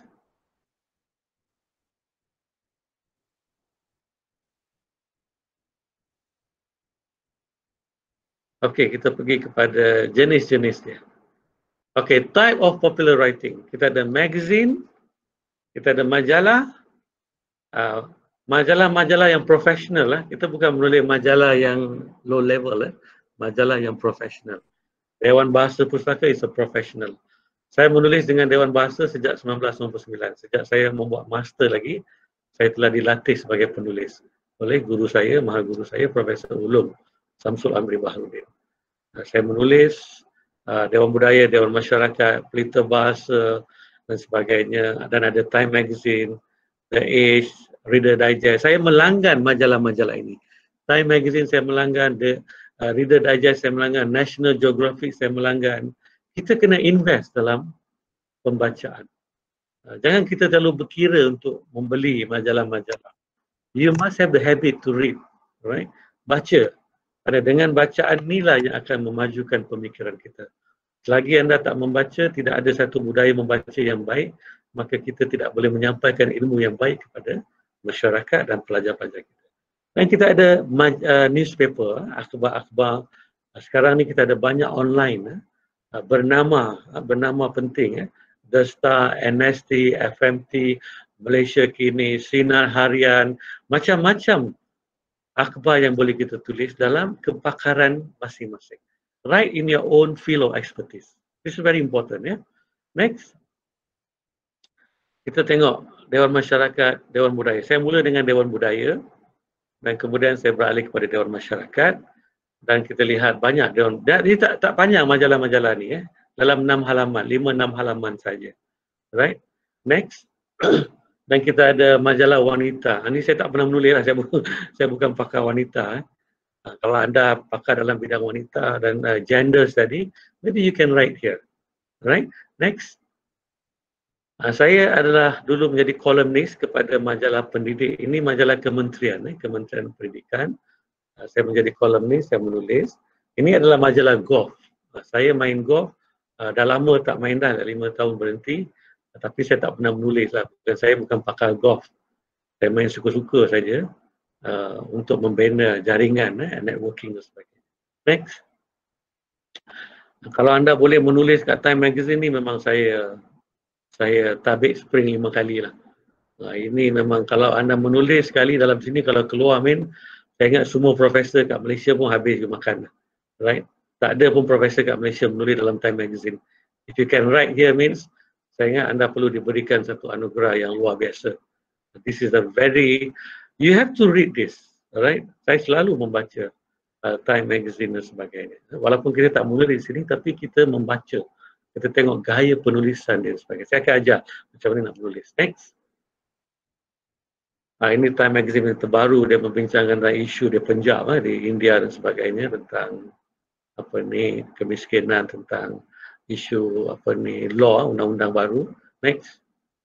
Okey, kita pergi kepada jenis-jenis dia. Okey, type of popular writing. Kita ada magazine, kita ada majalah, majalah-majalah yang profesional. Kita bukan menulis majalah yang low level, majalah yang profesional. Dewan Bahasa Pustaka is a professional. Saya menulis dengan Dewan Bahasa sejak 1999. Sejak saya membuat master lagi, saya telah dilatih sebagai penulis oleh guru saya, maha guru saya, Profesor Ulum Samsul Amri Baharudin. Saya menulis Dewan Budaya, Dewan Masyarakat, Pelita Bahasa dan sebagainya, dan ada Time Magazine, The Age, Reader Digest. Saya melanggan majalah-majalah ini. Time Magazine saya melanggan, Reader Digest saya melanggan, National Geographic saya melanggan. Kita kena invest dalam pembacaan. Jangan kita terlalu berkira untuk membeli majalah-majalah. You must have the habit to read, right? Baca. Dengan bacaan inilah yang akan memajukan pemikiran kita. Selagi anda tak membaca, tidak ada satu budaya membaca yang baik, maka kita tidak boleh menyampaikan ilmu yang baik kepada masyarakat dan pelajar-pelajar kita. Dan kita ada newspaper, akhbar-akhbar. Sekarang ni kita ada banyak online bernama penting, The Star, NST, FMT, Malaysia Kini, Sinar Harian, macam-macam akhbar yang boleh kita tulis dalam kepakaran masing-masing. Write in your own field of expertise. This is very important, ya. Next. Kita tengok Dewan Masyarakat, Dewan Budaya. Saya mula dengan Dewan Budaya dan kemudian saya beralih kepada Dewan Masyarakat dan kita lihat banyak dewan. Ini tak panjang majalah-majalah ni, ya. Dalam 6 halaman, 5-6 halaman saja. Right? Next. Dan kita ada majalah wanita. Ini saya tak pernah menulis lah. Saya bukan pakar wanita. Kalau anda pakar dalam bidang wanita dan gender study, maybe you can write here. Right? Next. Saya adalah dulu menjadi kolumnis kepada majalah pendidik. Ini majalah kementerian, Kementerian Pendidikan. Saya menjadi kolumnis, saya menulis. Ini adalah majalah golf. Saya main golf. Dah lama tak main dah, 5 tahun berhenti. Tapi saya tak pernah menulis lah. Dan saya bukan pakar golf. Saya main suka-suka saja untuk membina jaringan, networking dan sebagainya. Next. Kalau anda boleh menulis kat Time Magazine ni, memang saya tabik spring 5 kali lah. Ini memang kalau anda menulis sekali dalam sini, kalau keluar saya ingat semua profesor kat Malaysia pun habis makan. Right? Tak ada pun profesor kat Malaysia menulis dalam Time Magazine. If you can write here means, saya ingat anda perlu diberikan satu anugerah yang luar biasa. This is a very, you have to read this. Right? Saya selalu membaca Time Magazine dan sebagainya. Walaupun kita tak mula di sini, tapi kita membaca. Kita tengok gaya penulisan dan sebagainya. Saya akan ajar macam mana nak menulis. Next. Ini Time Magazine yang terbaru, dia membincangkan tentang isu di Punjab, di India dan sebagainya, tentang kemiskinan, tentang isu law, undang-undang baru. Next.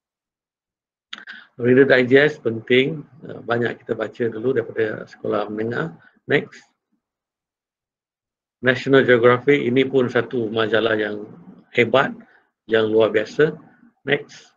Reader Digest penting, banyak kita baca dulu daripada sekolah menengah. Next. National Geographic, ini pun satu majalah yang hebat, yang luar biasa. Next.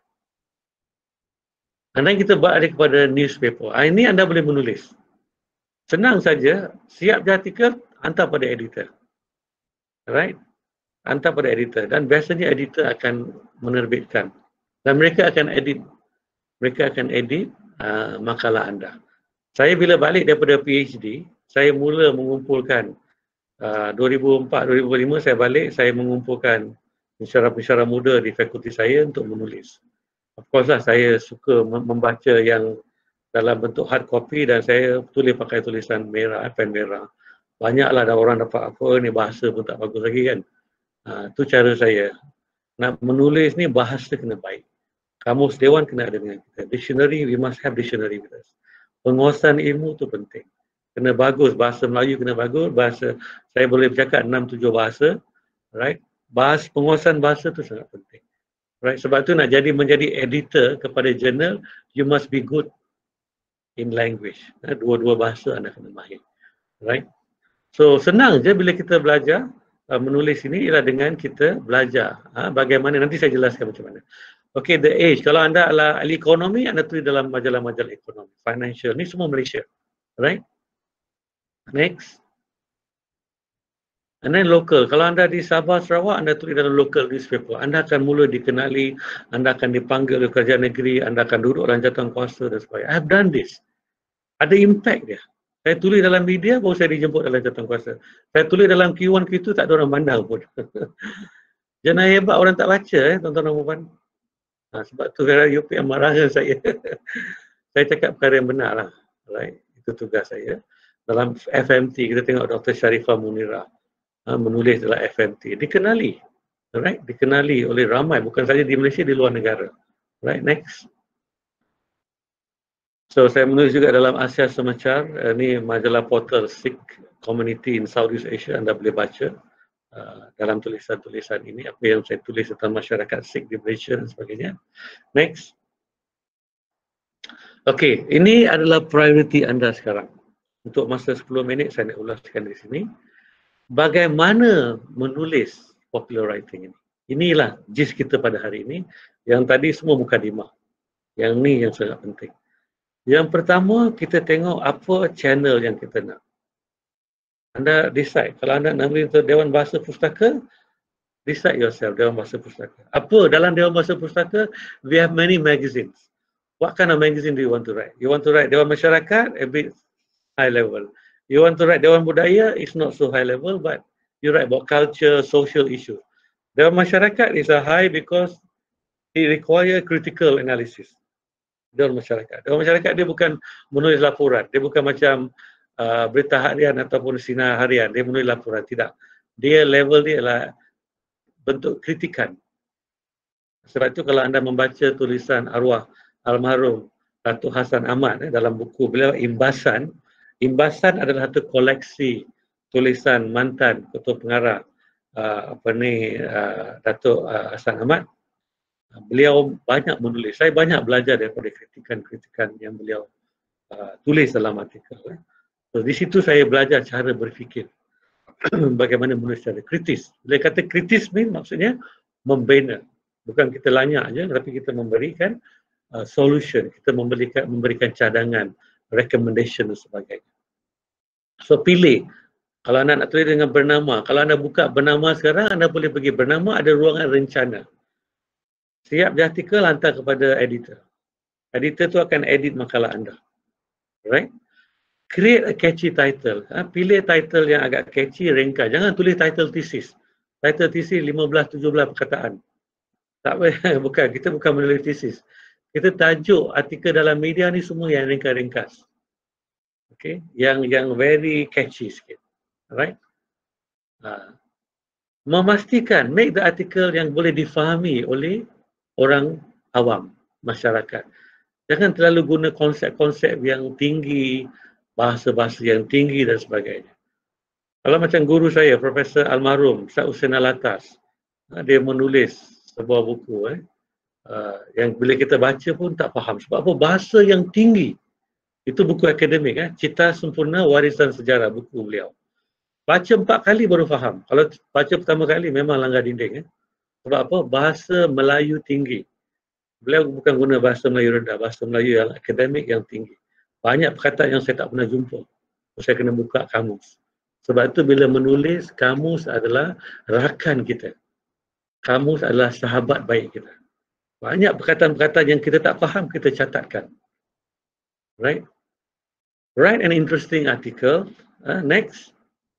Dan kita beralih kepada newspaper. Ini anda boleh menulis. Senang saja, siap je artikel, hantar pada editor. Right? Hantar pada editor. Dan biasanya editor akan menerbitkan. Dan mereka akan edit. Mereka akan edit makalah anda. Saya bila balik daripada PhD, saya mula mengumpulkan 2004-2005 saya balik, saya mengumpulkan pensyarah-pensyarah muda di fakulti saya untuk menulis. Of course lah, saya suka membaca yang dalam bentuk hard copy dan saya tulis pakai tulisan merah, pen merah. Banyaklah ada orang dapat apa ni, bahasa pun tak bagus lagi kan. Itu cara saya. Nak menulis ni bahasa kena baik. Kamus Dewan kena ada dengan kita. Dictionary, we must have dictionary with us. Penguasaan ilmu tu penting. Kena bagus, bahasa Melayu kena bagus, bahasa, saya boleh bercakap 6-7 bahasa. Right? Penguasaan bahasa tu sangat penting. Right? Sebab tu nak menjadi editor kepada jurnal, you must be good in language. Dua-dua bahasa anda kena mahir. Right? So senang je bila kita belajar menulis ini ialah dengan kita belajar bagaimana, nanti saya jelaskan macam mana. Okay, The Age. Kalau anda adalah ahli ekonomi, anda tulis dalam majalah-majalah ekonomi, financial. Ni semua Malaysia. Right? Next. And then local. Kalau anda di Sabah, Sarawak, anda tulis dalam local newspaper. Anda akan mula dikenali, anda akan dipanggil oleh kerajaan negeri, anda akan duduk dalam jawatan kuasa dan sebagainya. I have done this. Ada impact dia. Saya tulis dalam media, baru saya dijemput dalam jawatan kuasa. Saya tulis dalam Q1, Q2, tak ada orang pandang pun. Jangan hebat orang tak baca, tuan-tuan dan puan. Sebab tu kalau UPM marah saya. Saya cakap perkara yang benar lah. Right? Itu tugas saya. Dalam FMT, kita tengok Dr. Sharifah Munirah menulis dalam FMT. Dikenali. Right? Dikenali oleh ramai. Bukan saja di Malaysia, di luar negara. Right? Next. So, saya menulis juga dalam Asia Semachar. Ini majalah portal Sikh Community in Southeast Asia. Anda boleh baca. dalam tulisan-tulisan ini, apa yang saya tulis tentang masyarakat Sikh di Malaysia dan sebagainya. Next. Okey, ini adalah priority anda sekarang. Untuk masa 10 minit saya nak ulaskan di sini. Bagaimana menulis popular writing ini. Inilah gist kita pada hari ini. Yang tadi semua mukadimah. Yang ni yang sangat penting. Yang pertama, kita tengok apa channel yang kita nak. Anda decide. Kalau anda nak beri Dewan Bahasa Pustaka, decide yourself, Dewan Bahasa Pustaka. Apa dalam Dewan Bahasa Pustaka? We have many magazines. What kind of magazine do you want to write? You want to write Dewan Masyarakat, a bit high level. You want to write Dewan Budaya, it's not so high level, but you write about culture, social issues. Dewan Masyarakat is a high because it require critical analysis. Dewan Masyarakat. Dewan Masyarakat dia bukan menulis laporan. Dia bukan macam berita harian ataupun sinar harian. Dia menulis laporan. Tidak. Dia level dia adalah bentuk kritikan. Sebab itu kalau anda membaca tulisan arwah almarhum Datuk Hassan Ahmad dalam buku beliau Imbasan. Imbasan adalah satu koleksi tulisan mantan Ketua Pengarah Datuk Hassan Ahmad. Beliau banyak menulis. Saya banyak belajar daripada kritikan-kritikan yang beliau tulis dalam artikel. So, di situ saya belajar cara berfikir. Bagaimana menulis secara kritis. Bila kata kritis maksudnya membina. Bukan kita lanyak je, tapi kita memberikan solution. Kita memberikan cadangan, recommendation dan sebagainya. So pilih. Kalau anda nak tulis dengan bernama, kalau anda buka bernama sekarang, anda boleh pergi bernama, ada ruangan rencana. Siap di artikel, hantar kepada editor. Editor tu akan edit makalah anda. Right? Create a catchy title. Pilih title yang agak catchy, ringkas. Jangan tulis title thesis. Title thesis 15-17 perkataan. Tak boleh, bukan. Kita bukan menulis thesis. Kita tajuk artikel dalam media ni semua yang ringkas-ringkas. Okay? Yang very catchy sikit. Alright? Memastikan, make the article yang boleh difahami oleh orang awam, masyarakat. Jangan terlalu guna konsep-konsep yang tinggi, bahasa-bahasa yang tinggi dan sebagainya. Kalau macam guru saya, Profesor Almarhum Ustaz Hussein Alatas, dia menulis sebuah buku yang bila kita baca pun tak faham. Sebab apa? Bahasa yang tinggi. Itu buku akademik. Cita Sempurna Warisan Sejarah, buku beliau. Baca 4 kali baru faham. Kalau baca pertama kali memang langgar dinding. Sebab apa? Bahasa Melayu tinggi. Beliau bukan guna bahasa Melayu rendah, bahasa Melayu yang akademik yang tinggi. Banyak perkataan yang saya tak pernah jumpa. Saya kena buka kamus. Sebab itu bila menulis, kamus adalah rakan kita. Kamus adalah sahabat baik kita. Banyak perkataan-perkataan yang kita tak faham, kita catatkan. Right? Write an interesting article. Next.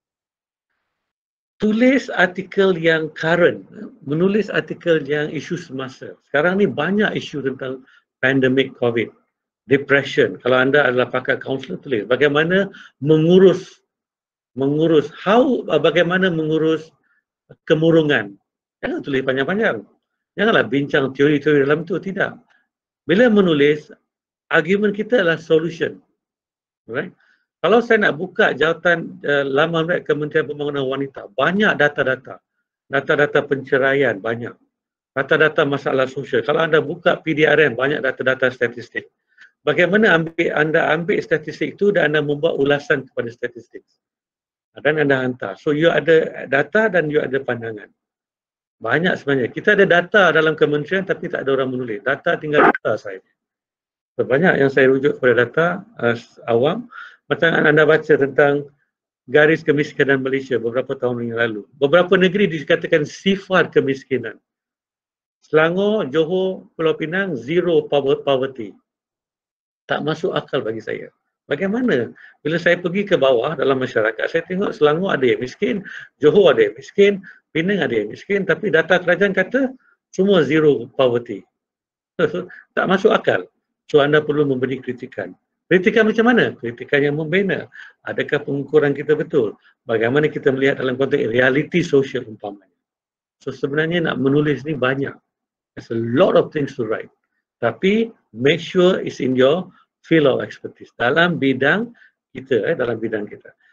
Tulis artikel yang current. Menulis artikel yang isu semasa. Sekarang ni banyak isu tentang pandemik COVID. Depression. Kalau anda adalah pakar kaunselor, tulis bagaimana mengurus bagaimana mengurus kemurungan. Jangan tulis panjang-panjang. Janganlah bincang teori-teori dalam itu, tidak. Bila menulis, argument kita adalah solution. Right? Kalau saya nak buka jawatan laman web Kementerian Pembangunan Wanita, banyak data-data. Data-data penceraian banyak. Data-data masalah sosial. Kalau anda buka PDRM, banyak data-data statistik. Bagaimana anda ambil statistik itu dan anda membuat ulasan kepada statistik. Dan anda hantar. So you ada data dan you ada pandangan. Banyak sebenarnya. Kita ada data dalam kementerian tapi tak ada orang menulis. Data tinggal data saja. So, banyak yang saya rujuk kepada data awam. Macam anda baca tentang garis kemiskinan Malaysia beberapa tahun yang lalu. Beberapa negeri dikatakan sifar kemiskinan. Selangor, Johor, Pulau Pinang, zero poverty. Tak masuk akal bagi saya. Bagaimana? Bila saya pergi ke bawah dalam masyarakat, saya tengok Selangor ada yang miskin, Johor ada yang miskin, Penang ada yang miskin, tapi data kerajaan kata semua zero poverty. Tak masuk akal. So anda perlu memberi kritikan. Kritikan macam mana? Kritikan yang membina. Adakah pengukuran kita betul? Bagaimana kita melihat dalam konteks realiti sosial umpamanya. So sebenarnya nak menulis ni banyak. There's a lot of things to write. Tapi make sure it's in your field of expertise. Dalam bidang kita, dalam bidang kita.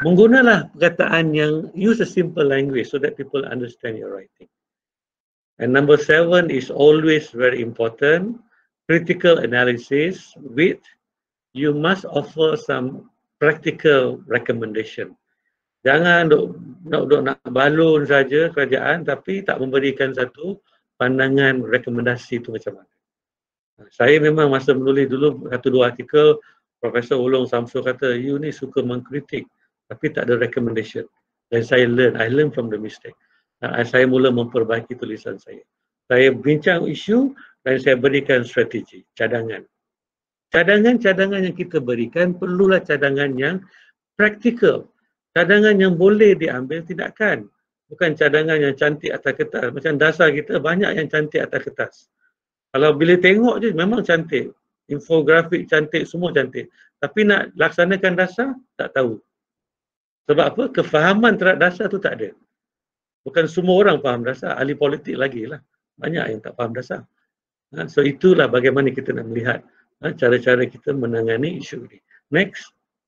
Menggunalah perkataan yang use a simple language so that people understand your writing. And number 7 is always very important, critical analysis with you must offer some practical recommendation. Jangan nak balun saja kerajaan tapi tak memberikan satu pandangan rekomendasi itu macam mana. Saya memang masa menulis dulu 1-2 artikel, Profesor Ulung Samsul kata, you ni suka mengkritik tapi tak ada recommendation. Dan saya I learn from the mistake. Saya mula memperbaiki tulisan saya. Saya bincang isu dan saya berikan strategi, cadangan. Cadangan-cadangan yang kita berikan perlulah cadangan yang praktikal. Cadangan yang boleh diambil tindakan. Bukan cadangan yang cantik atas kertas. Macam dasar kita banyak yang cantik atas kertas. Kalau bila tengok je memang cantik. Infografik cantik, semua cantik. Tapi nak laksanakan dasar, tak tahu. Sebab apa? Kefahaman terhadap dasar tu tak ada. Bukan semua orang faham dasar. Ahli politik lagi lah. Banyak yang tak faham dasar. So itulah bagaimana kita nak melihat cara-cara kita menangani isu ini. Next.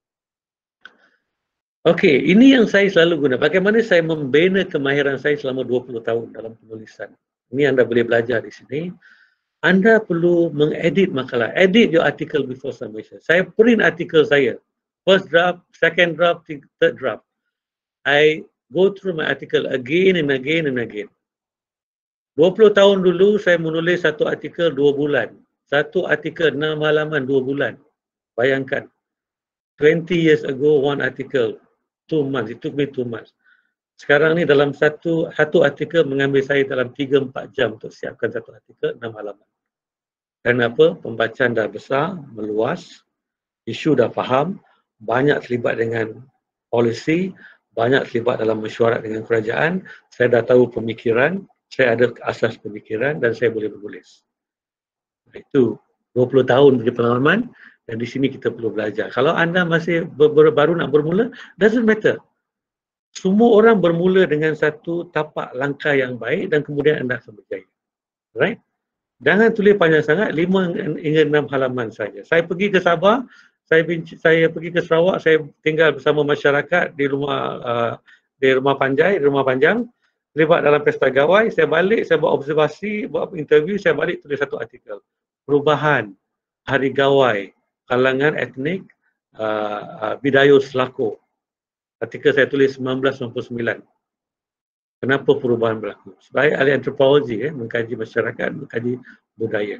Okey, ini yang saya selalu guna. Bagaimana saya membina kemahiran saya selama 20 tahun dalam penulisan. Ini anda boleh belajar di sini. Anda perlu mengedit makalah. Edit your article before submission. Saya print artikel saya. First draft, second draft, third draft. I go through my article again and again and again. 20 tahun dulu saya menulis satu artikel 2 bulan. Satu artikel 6 halaman 2 bulan. Bayangkan. 20 years ago, one article, 2 months. It took me 2 months. Sekarang ni dalam satu artikel mengambil saya dalam 3-4 jam untuk siapkan satu artikel 6 halaman. Kenapa? Pembacaan dah besar, meluas, isu dah faham, banyak terlibat dengan polisi, banyak terlibat dalam mesyuarat dengan kerajaan, saya dah tahu pemikiran, saya ada asas pemikiran dan saya boleh menulis. Itu 20 tahun punya pengalaman dan di sini kita perlu belajar. Kalau anda masih baru nak bermula, doesn't matter. Semua orang bermula dengan satu tapak langkah yang baik dan kemudian anda akan berjaya. Right? Jangan tulis panjang sangat, 5 hingga 6 halaman saja. Saya pergi ke Sabah, saya pergi ke Sarawak, saya tinggal bersama masyarakat di rumah Panjang, terlibat dalam pesta gawai, saya balik, saya buat observasi, buat interview, saya balik tulis satu artikel. Perubahan Hari Gawai kalangan etnik Bidayuh Selako. Artikel saya tulis 1999. Kenapa perubahan berlaku? Sebagai ahli antropologi, mengkaji masyarakat, mengkaji budaya.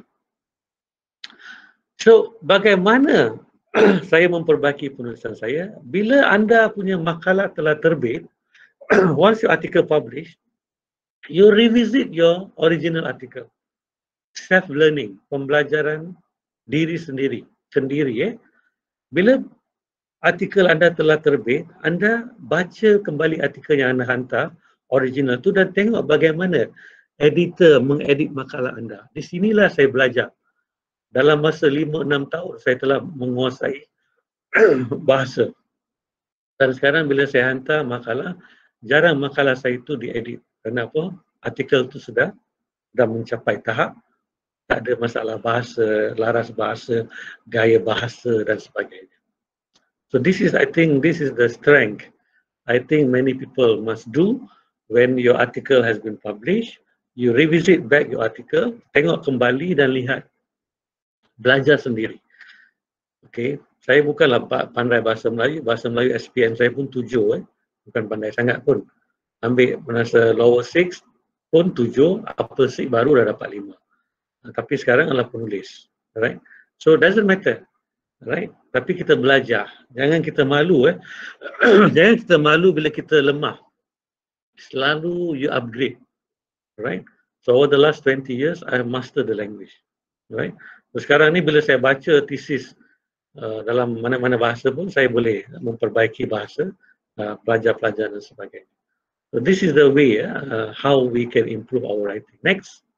So, bagaimana saya memperbaiki penulisan saya? Bila anda punya makalah telah terbit, once your article published, you revisit your original article. Self-learning, pembelajaran diri sendiri. Bila artikel anda telah terbit, anda baca kembali artikel yang anda hantar, original tu, dan tengok bagaimana editor mengedit makalah anda. Di sinilah saya belajar. Dalam masa 5-6 tahun, saya telah menguasai bahasa. Dan sekarang bila saya hantar makalah, jarang makalah saya itu diedit. Kenapa? Artikel itu sudah mencapai tahap tak ada masalah bahasa, laras bahasa, gaya bahasa dan sebagainya. So I think this is the strength I think many people must do when your article has been published. You revisit back your article, tengok kembali dan lihat, belajar sendiri. Okay, saya bukanlah pandai bahasa Melayu SPM saya pun 7, bukan pandai sangat pun. Ambil masa lower 6 pun 7, upper 6 baru dah dapat 5. Tapi sekarang adalah penulis, right? So doesn't matter, right? Tapi kita belajar. Jangan kita malu, jangan kita malu bila kita lemah. Selalu you upgrade, right? So over the last 20 years, I have mastered the language, right? So sekarang ni bila saya baca thesis dalam mana-mana bahasa pun, saya boleh memperbaiki bahasa, pelajar-pelajar dan sebagainya. So this is the way how we can improve our writing. Next.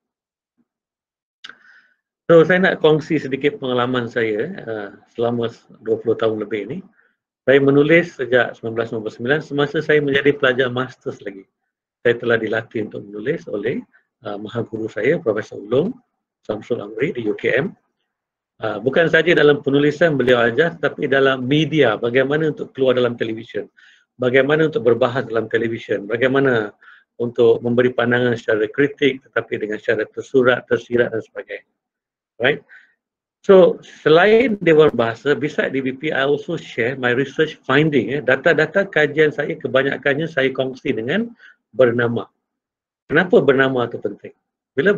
So saya nak kongsi sedikit pengalaman saya selama 20 tahun lebih ini. Saya menulis sejak 1999 semasa saya menjadi pelajar masters lagi. Saya telah dilatih untuk menulis oleh mahaguru saya, Profesor Ulung Samsul Amri di UKM. Bukan saja dalam penulisan beliau ajar, tetapi dalam media, bagaimana untuk keluar dalam televisyen. bagaimana untuk berbahas dalam televisyen, bagaimana untuk memberi pandangan secara kritik tetapi dengan secara tersurat, tersirat dan sebagainya. Right? So, selain Dewan Bahasa, beside DBP, I also share my research finding. Data-data kajian saya kebanyakannya saya kongsi dengan bernama. Kenapa bernama itu penting? Bila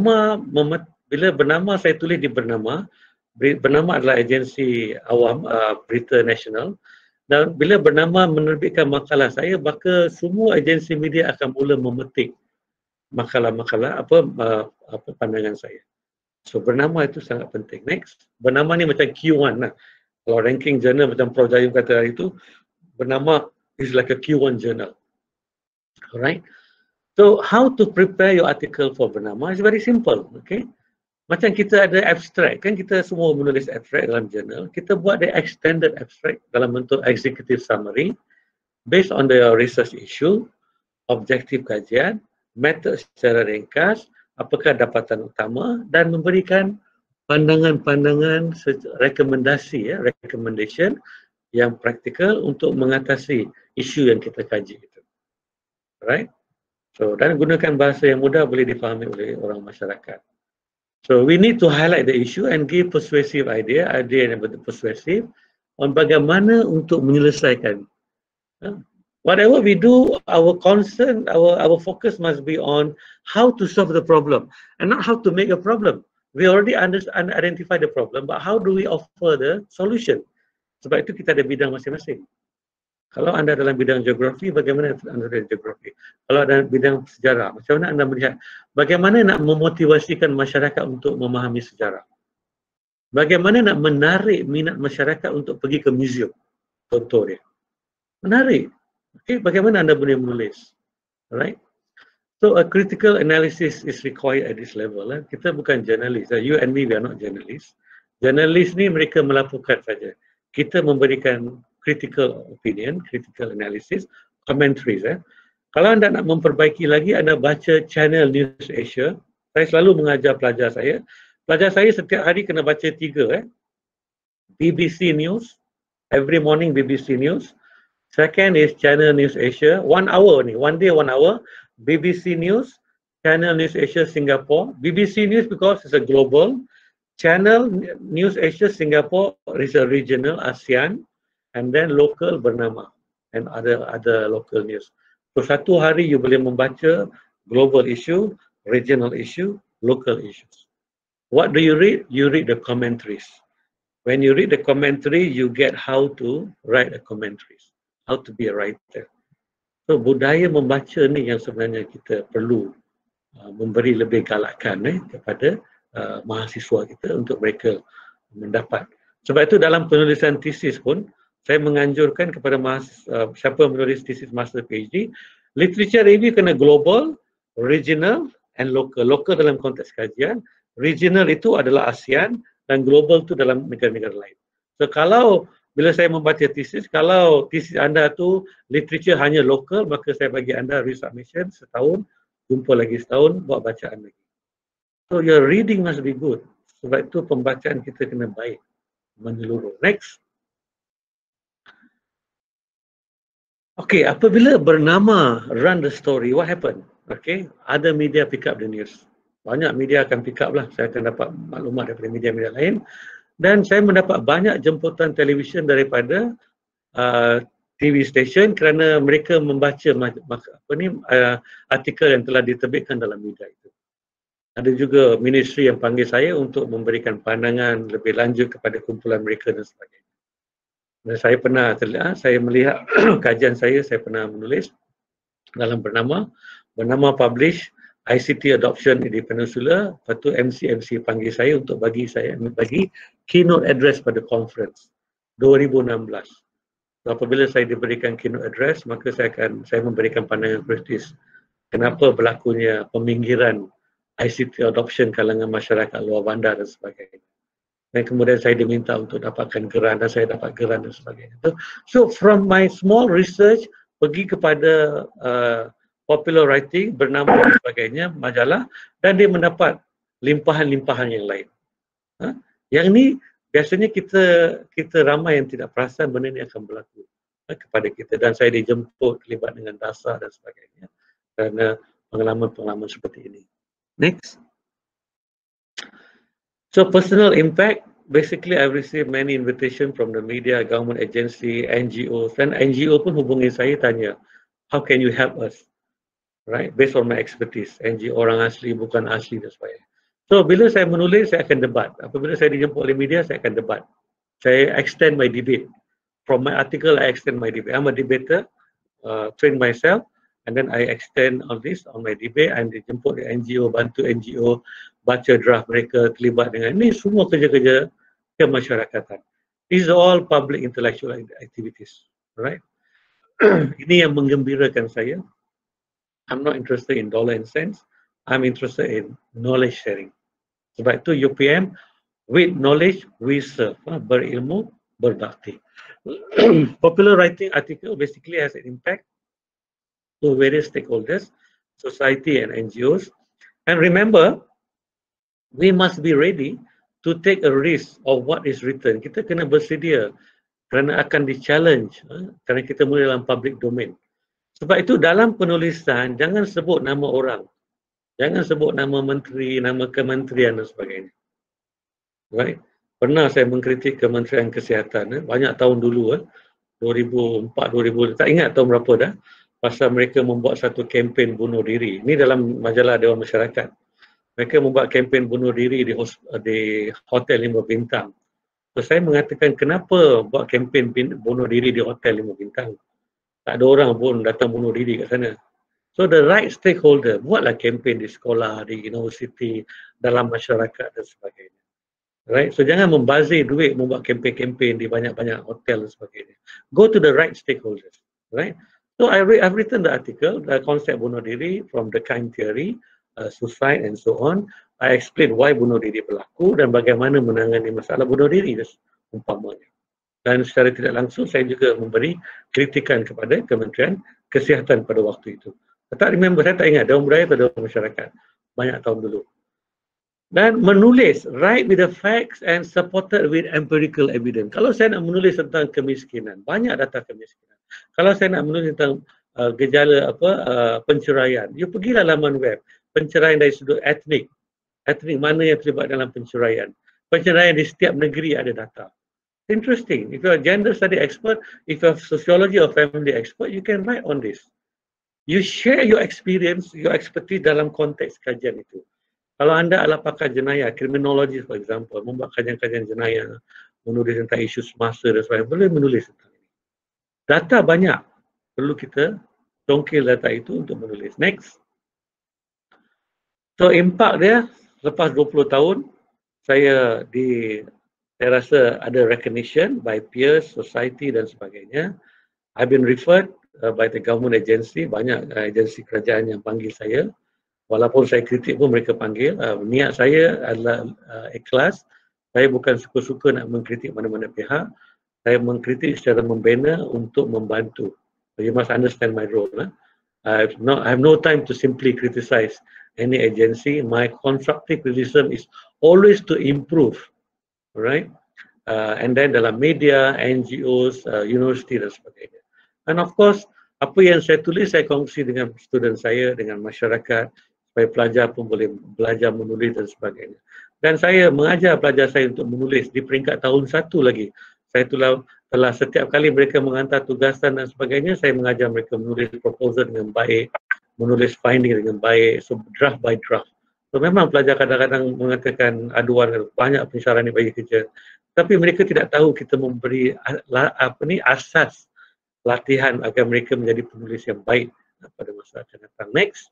bernama saya tulis di bernama adalah agensi awam berita nasional, dan bila bernama menerbitkan makalah saya, maka semua agensi media akan mula memetik makalah-makalah apa pandangan saya. So bernama itu sangat penting. Next, bernama ni macam Q1 lah. Kalau ranking jurnal macam Prof Jayum kata hari itu, bernama is like a Q1 journal. Alright. So how to prepare your article for bernama is very simple. Okay. Macam kita ada abstract, kan kita semua menulis abstract dalam jurnal. Kita buat the extended abstract dalam bentuk executive summary based on the research issue, objektif kajian, metode secara ringkas, apakah dapatan utama, dan memberikan pandangan-pandangan rekomendasi, recommendation yang praktikal untuk mengatasi isu yang kita kaji itu. Right? So, dan gunakan bahasa yang mudah boleh difahami oleh orang masyarakat. So, we need to highlight the issue and give persuasive idea yang persuasive on bagaimana untuk menyelesaikan. Whatever we do, our concern, our focus must be on how to solve the problem and not how to make a problem. We already identify the problem, but how do we offer the solution? Sebab itu kita ada bidang masing-masing. Kalau anda dalam bidang geografi, bagaimana anda dalam geografi? Kalau ada bidang sejarah, macam mana anda melihat? Bagaimana nak memotivasikan masyarakat untuk memahami sejarah? Bagaimana nak menarik minat masyarakat untuk pergi ke museum? Contoh dia. Menarik. Okay, bagaimana anda boleh menulis? Alright? So a critical analysis is required at this level. Kita bukan jurnalis. You and me, we are not journalists. Jurnalis ni mereka melaporkan saja. Kita memberikan critical opinion, critical analysis, commentaries. Kalau anda nak memperbaiki lagi, anda baca channel News Asia. Saya selalu mengajar pelajar saya. Pelajar saya setiap hari kena baca 3. BBC News, every morning BBC News. Second is Channel News Asia, 1 hour ni, 1 day 1 hour. BBC News, Channel News Asia Singapore. BBC News because it's a global. Channel News Asia Singapore is a regional, ASEAN. And then local bernama and other local news. So satu hari you boleh membaca global issue, regional issue, local issues. What do you read? You read the commentaries. When you read the commentary, you get how to write a commentaries, how to be a writer. So budaya membaca ni yang sebenarnya kita perlu memberi lebih galakan kepada mahasiswa kita untuk mereka mendapat. Sebab itu dalam penulisan tesis pun saya menganjurkan kepada siapa menulis tesis master PhD, literature review kena global, regional and local. Local dalam konteks kajian, regional itu adalah ASEAN dan global itu dalam negara-negara lain. So kalau bila saya membaca tesis, kalau tesis anda tu literature hanya local, maka saya bagi anda resubmission setahun, jumpa lagi setahun, buat bacaan lagi. So your reading must be good. Sebab itu pembacaan kita kena baik, menyeluruh. Next. Okay, apabila bernama run the story, what happened? Okay, other media pick up the news. Banyak media akan pick up lah. Saya akan dapat maklumat daripada media-media lain. Dan saya mendapat banyak jemputan televisyen daripada TV station kerana mereka membaca artikel yang telah diterbitkan dalam media itu. Ada juga ministry yang panggil saya untuk memberikan pandangan lebih lanjut kepada kumpulan mereka dan sebagainya. Dan saya pernah saya melihat kajian saya pernah menulis dalam bernama publish ICT adoption di Peninsula. Lepas tu MC panggil saya untuk bagi keynote address pada conference 2016. So, apabila saya diberikan keynote address, maka saya memberikan pandangan kritis kenapa berlakunya peminggiran ICT adoption kalangan masyarakat luar bandar dan sebagainya. Dan kemudian saya diminta untuk dapatkan geran dan saya dapat geran dan sebagainya. So from my small research, pergi kepada popular writing, bernama dan sebagainya, majalah, dan dia mendapat limpahan-limpahan yang lain. Yang ni biasanya kita ramai yang tidak perasan benda ni akan berlaku. kepada kita, dan saya dijemput terlibat dengan DASA dan sebagainya kerana pengalaman-pengalaman seperti ini. Next. So personal impact, basically I've received many invitation from the media, government agency, NGOs, dan NGO pun hubungi saya tanya, how can you help us? Right, based on my expertise, NGO orang asli, bukan asli dan sebagainya. So bila saya menulis, saya akan debat. Apabila saya dijemput oleh media, saya akan debat. Saya extend my debate. From my article, I extend my debate. I'm a debater, train myself, and then I extend on this, on my debate. I'm dijemput oleh NGO, bantu NGO, baca draft mereka, terlibat dengan ini semua kerja-kerja kemasyarakatan. These are all public intellectual activities, right? Ini yang menggembirakan saya. I'm not interested in dollar and cents. I'm interested in knowledge sharing. Sebab itu UPM, with knowledge we serve. Berilmu, berbakti. Popular writing article basically has an impact to various stakeholders, society and NGOs. And remember, we must be ready to take a risk of what is written. Kita kena bersedia kerana akan di-challenge kerana kita mula dalam public domain. Sebab itu dalam penulisan, jangan sebut nama orang. Jangan sebut nama menteri, nama kementerian dan sebagainya. Right? Pernah saya mengkritik Kementerian Kesihatan, banyak tahun dulu, 2004, 2000, tak ingat tahun berapa dah, pasal mereka membuat satu kempen bunuh diri. Ini dalam majalah Dewan Masyarakat. Mereka membuat kempen bunuh diri di Hotel 5 Bintang. So, saya mengatakan, kenapa buat kempen bunuh diri di Hotel 5 Bintang? Tak ada orang pun datang bunuh diri kat sana. So the right stakeholder, buatlah kempen di sekolah, di universiti, dalam masyarakat dan sebagainya. Right? So jangan membazir duit membuat kempen-kempen di banyak-banyak hotel dan sebagainya. Go to the right stakeholders. Right? So I've written the article, the concept bunuh diri from the kind theory, suicide and so on. I explain why bunuh diri berlaku dan bagaimana menangani masalah bunuh diri umpamanya. Dan secara tidak langsung saya juga memberi kritikan kepada Kementerian Kesihatan pada waktu itu. Tak remember, saya tak ingat Dewan Budaya atau Dewan Masyarakat. Banyak tahun dulu. Dan menulis, write with the facts and supported with empirical evidence. Kalau saya nak menulis tentang kemiskinan, banyak data kemiskinan. Kalau saya nak menulis tentang gejala penceraian, you pergilah laman web. Penceraian dari sudut etnik. Etnik mana yang terlibat dalam penceraian. Penceraian di setiap negeri ada data. Interesting. If you're a gender study expert, if you're a sociology or family expert, you can write on this. You share your experience, your expertise dalam konteks kajian itu. Kalau anda adalah pakar jenayah, criminologist for example, membuat kajian-kajian jenayah, menulis tentang isu semasa dan sebagainya, boleh menulis tentang ini. Data banyak, perlu kita congkil data itu untuk menulis. Next. So impact dia, lepas 20 tahun, saya rasa ada recognition by peers, society dan sebagainya. I've been referred by the government agency, banyak agensi kerajaan yang panggil saya. Walaupun saya kritik pun mereka panggil. Niat saya adalah ikhlas. Saya bukan suka-suka nak mengkritik mana-mana pihak. Saya mengkritik secara membina untuk membantu. So you must understand my role. I have no time to simply criticize any agency. My constructive criticism is always to improve. Right? And then dalam media, NGOs, universiti dan sebagainya. And of course, apa yang saya tulis, saya kongsi dengan student saya, dengan masyarakat, supaya pelajar pun boleh belajar menulis dan sebagainya. Dan saya mengajar pelajar saya untuk menulis di peringkat tahun 1 lagi. Saya telah setiap kali mereka menghantar tugasan dan sebagainya, saya mengajar mereka menulis proposal dengan baik, menulis finding dengan baik, so draft by draft. So memang pelajar kadang-kadang mengatakan aduan, banyak pensyarah ni bagi kerja. Tapi mereka tidak tahu kita memberi asas latihan agar mereka menjadi penulis yang baik pada masa akan datang. Next.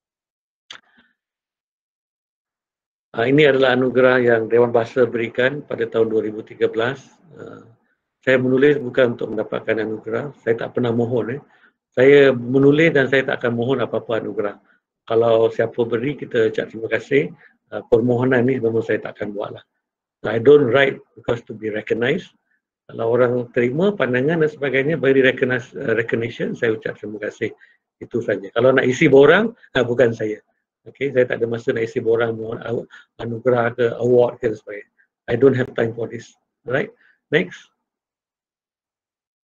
Ini adalah anugerah yang Dewan Bahasa berikan pada tahun 2013. Saya menulis bukan untuk mendapatkan anugerah. Saya tak pernah mohon. Saya menulis dan saya tak akan mohon apa-apa anugerah. Kalau siapa beri, kita ucap terima kasih. Permohonan ni memang saya tak akan buatlah. I don't write because to be recognized. Kalau orang terima pandangan dan sebagainya, beri recognition, saya ucap terima kasih. Itu saja. Kalau nak isi borang, bukan saya. Okay, saya tak ada masa nak isi borang, mohon anugerah ke, award ke dan sebagainya. I don't have time for this. Right? Next.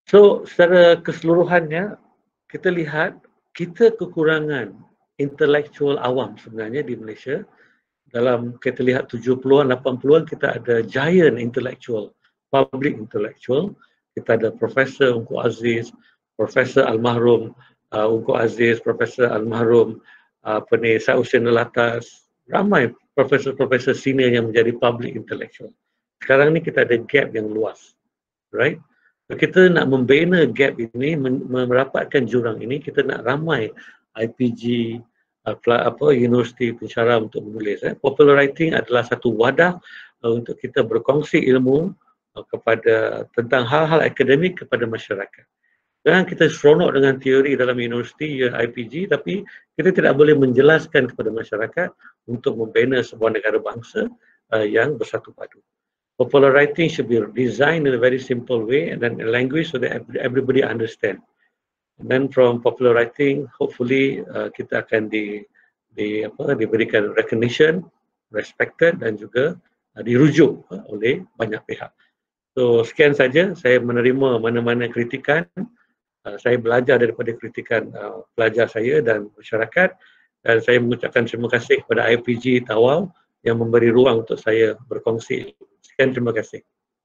So secara keseluruhannya kita lihat kita kekurangan intelektual awam sebenarnya di Malaysia. Dalam kita lihat 70-an, 80-an kita ada giant intellectual, public intellectual. Kita ada Profesor Ungku Aziz, Profesor Almarhum Ungku Aziz, Profesor Almarhum Syed Hussein Alatas, ramai profesor-profesor senior yang menjadi public intellectual. Sekarang ni kita ada gap yang luas, right? Kita nak membina gap ini, merapatkan jurang ini, kita nak ramai IPG, universiti pensyarah untuk menulis. Popular writing adalah satu wadah untuk kita berkongsi ilmu kepada tentang hal-hal akademik kepada masyarakat. Jangan kita seronok dengan teori dalam universiti IPG, tapi kita tidak boleh menjelaskan kepada masyarakat untuk membina sebuah negara bangsa yang bersatu padu. Popular writing should be designed in a very simple way and then a language so that everybody understand. And then from popular writing, hopefully kita akan diberikan recognition, respected dan juga dirujuk oleh banyak pihak. So sekian saja, saya menerima mana-mana kritikan. Saya belajar daripada kritikan pelajar saya dan masyarakat, dan saya mengucapkan terima kasih kepada IPG Tawau yang memberi ruang untuk saya berkongsi. Sekian, terima kasih.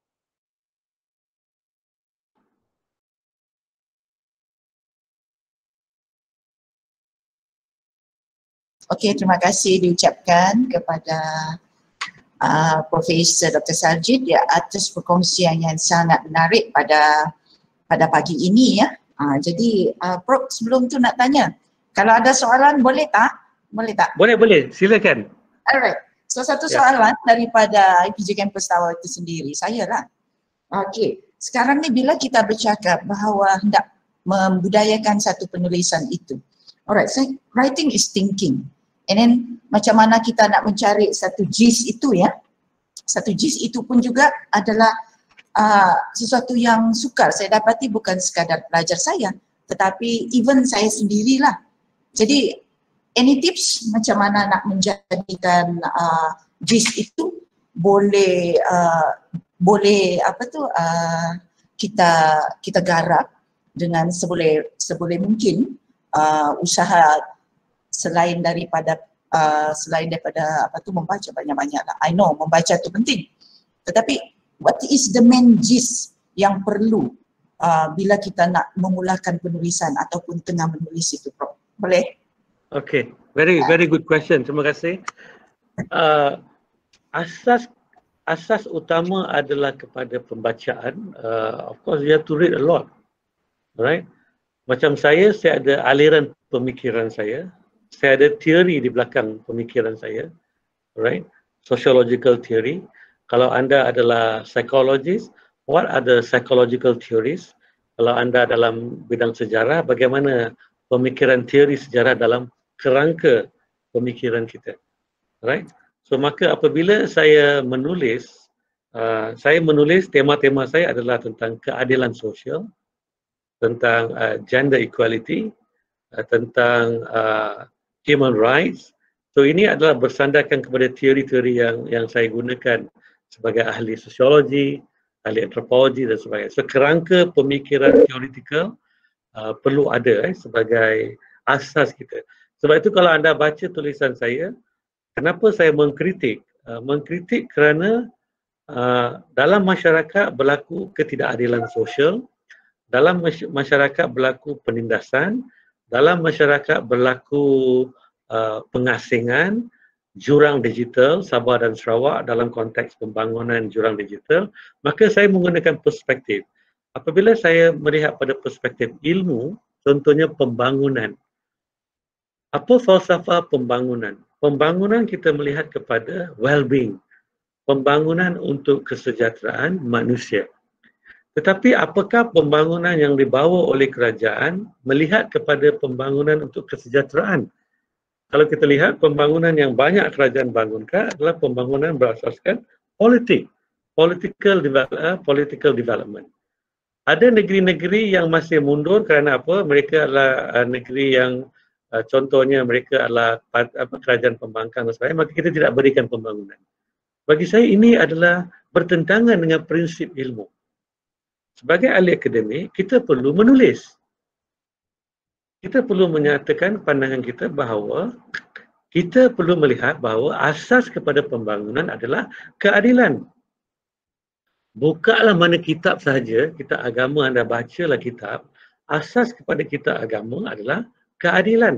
Okey, terima kasih diucapkan kepada Profesor Dr. Sarjid di atas perkongsian yang sangat menarik pada pagi ini ya. Jadi Prof, sebelum tu nak tanya, kalau ada soalan boleh tak? Boleh tak? Boleh, silakan. Alright. So satu soalan daripada IPG Campus Tawau itu sendiri, saya lah. Okey, sekarang ni bila kita bercakap bahawa hendak membudayakan satu penulisan itu. Alright, so writing is thinking. And then macam mana kita nak mencari satu gist itu ya. Satu gist itu pun juga adalah sesuatu yang sukar saya dapati, bukan sekadar pelajar saya tetapi even saya sendirilah. Jadi any tips macam mana nak menjadikan gist itu boleh kita garap dengan seboleh mungkin usaha selain daripada membaca banyak-banyak lah. I know membaca itu penting, tetapi what is the main gist yang perlu bila kita nak memulakan penulisan ataupun tengah menulis itu, Prof? Boleh? Okay, very good question. Terima kasih. Asas utama adalah kepada pembacaan. Of course, you have to read a lot, right? Macam saya ada aliran pemikiran saya ada teori di belakang pemikiran saya, right? Sociological theory. Kalau anda adalah psychologist, what are the psychological theories? Kalau anda dalam bidang sejarah, bagaimana pemikiran teori sejarah dalam kerangka pemikiran kita, right? So maka apabila saya menulis tema-tema saya adalah tentang keadilan sosial, tentang gender equality, tentang human rights. So ini adalah bersandarkan kepada teori-teori yang saya gunakan sebagai ahli sosiologi, ahli antropologi dan sebagainya. So kerangka pemikiran theoretical perlu ada sebagai asas kita. Sebab itu kalau anda baca tulisan saya, kenapa saya mengkritik? Mengkritik kerana dalam masyarakat berlaku ketidakadilan sosial, dalam masyarakat berlaku penindasan, dalam masyarakat berlaku pengasingan, jurang digital Sabah dan Sarawak dalam konteks pembangunan jurang digital, maka saya menggunakan perspektif. Apabila saya melihat pada perspektif ilmu, contohnya pembangunan. Apa falsafah pembangunan? Pembangunan kita melihat kepada well-being, pembangunan untuk kesejahteraan manusia. Tetapi apakah pembangunan yang dibawa oleh kerajaan melihat kepada pembangunan untuk kesejahteraan? Kalau kita lihat pembangunan yang banyak kerajaan bangunkan adalah pembangunan berasaskan political development. Ada negeri-negeri yang masih mundur kerana apa? Mereka adalah negeri yang contohnya mereka adalah kerajaan pembangkang dan sebagainya, maka kita tidak berikan pembangunan. Bagi saya ini adalah bertentangan dengan prinsip ilmu. sebagai ahli akademik, kita perlu menulis. Kita perlu menyatakan pandangan kita bahawa kita perlu melihat bahawa asas kepada pembangunan adalah keadilan. Bukalah mana kitab sahaja, kitab agama anda bacalah kitab, asas kepada kitab agama adalah keadilan.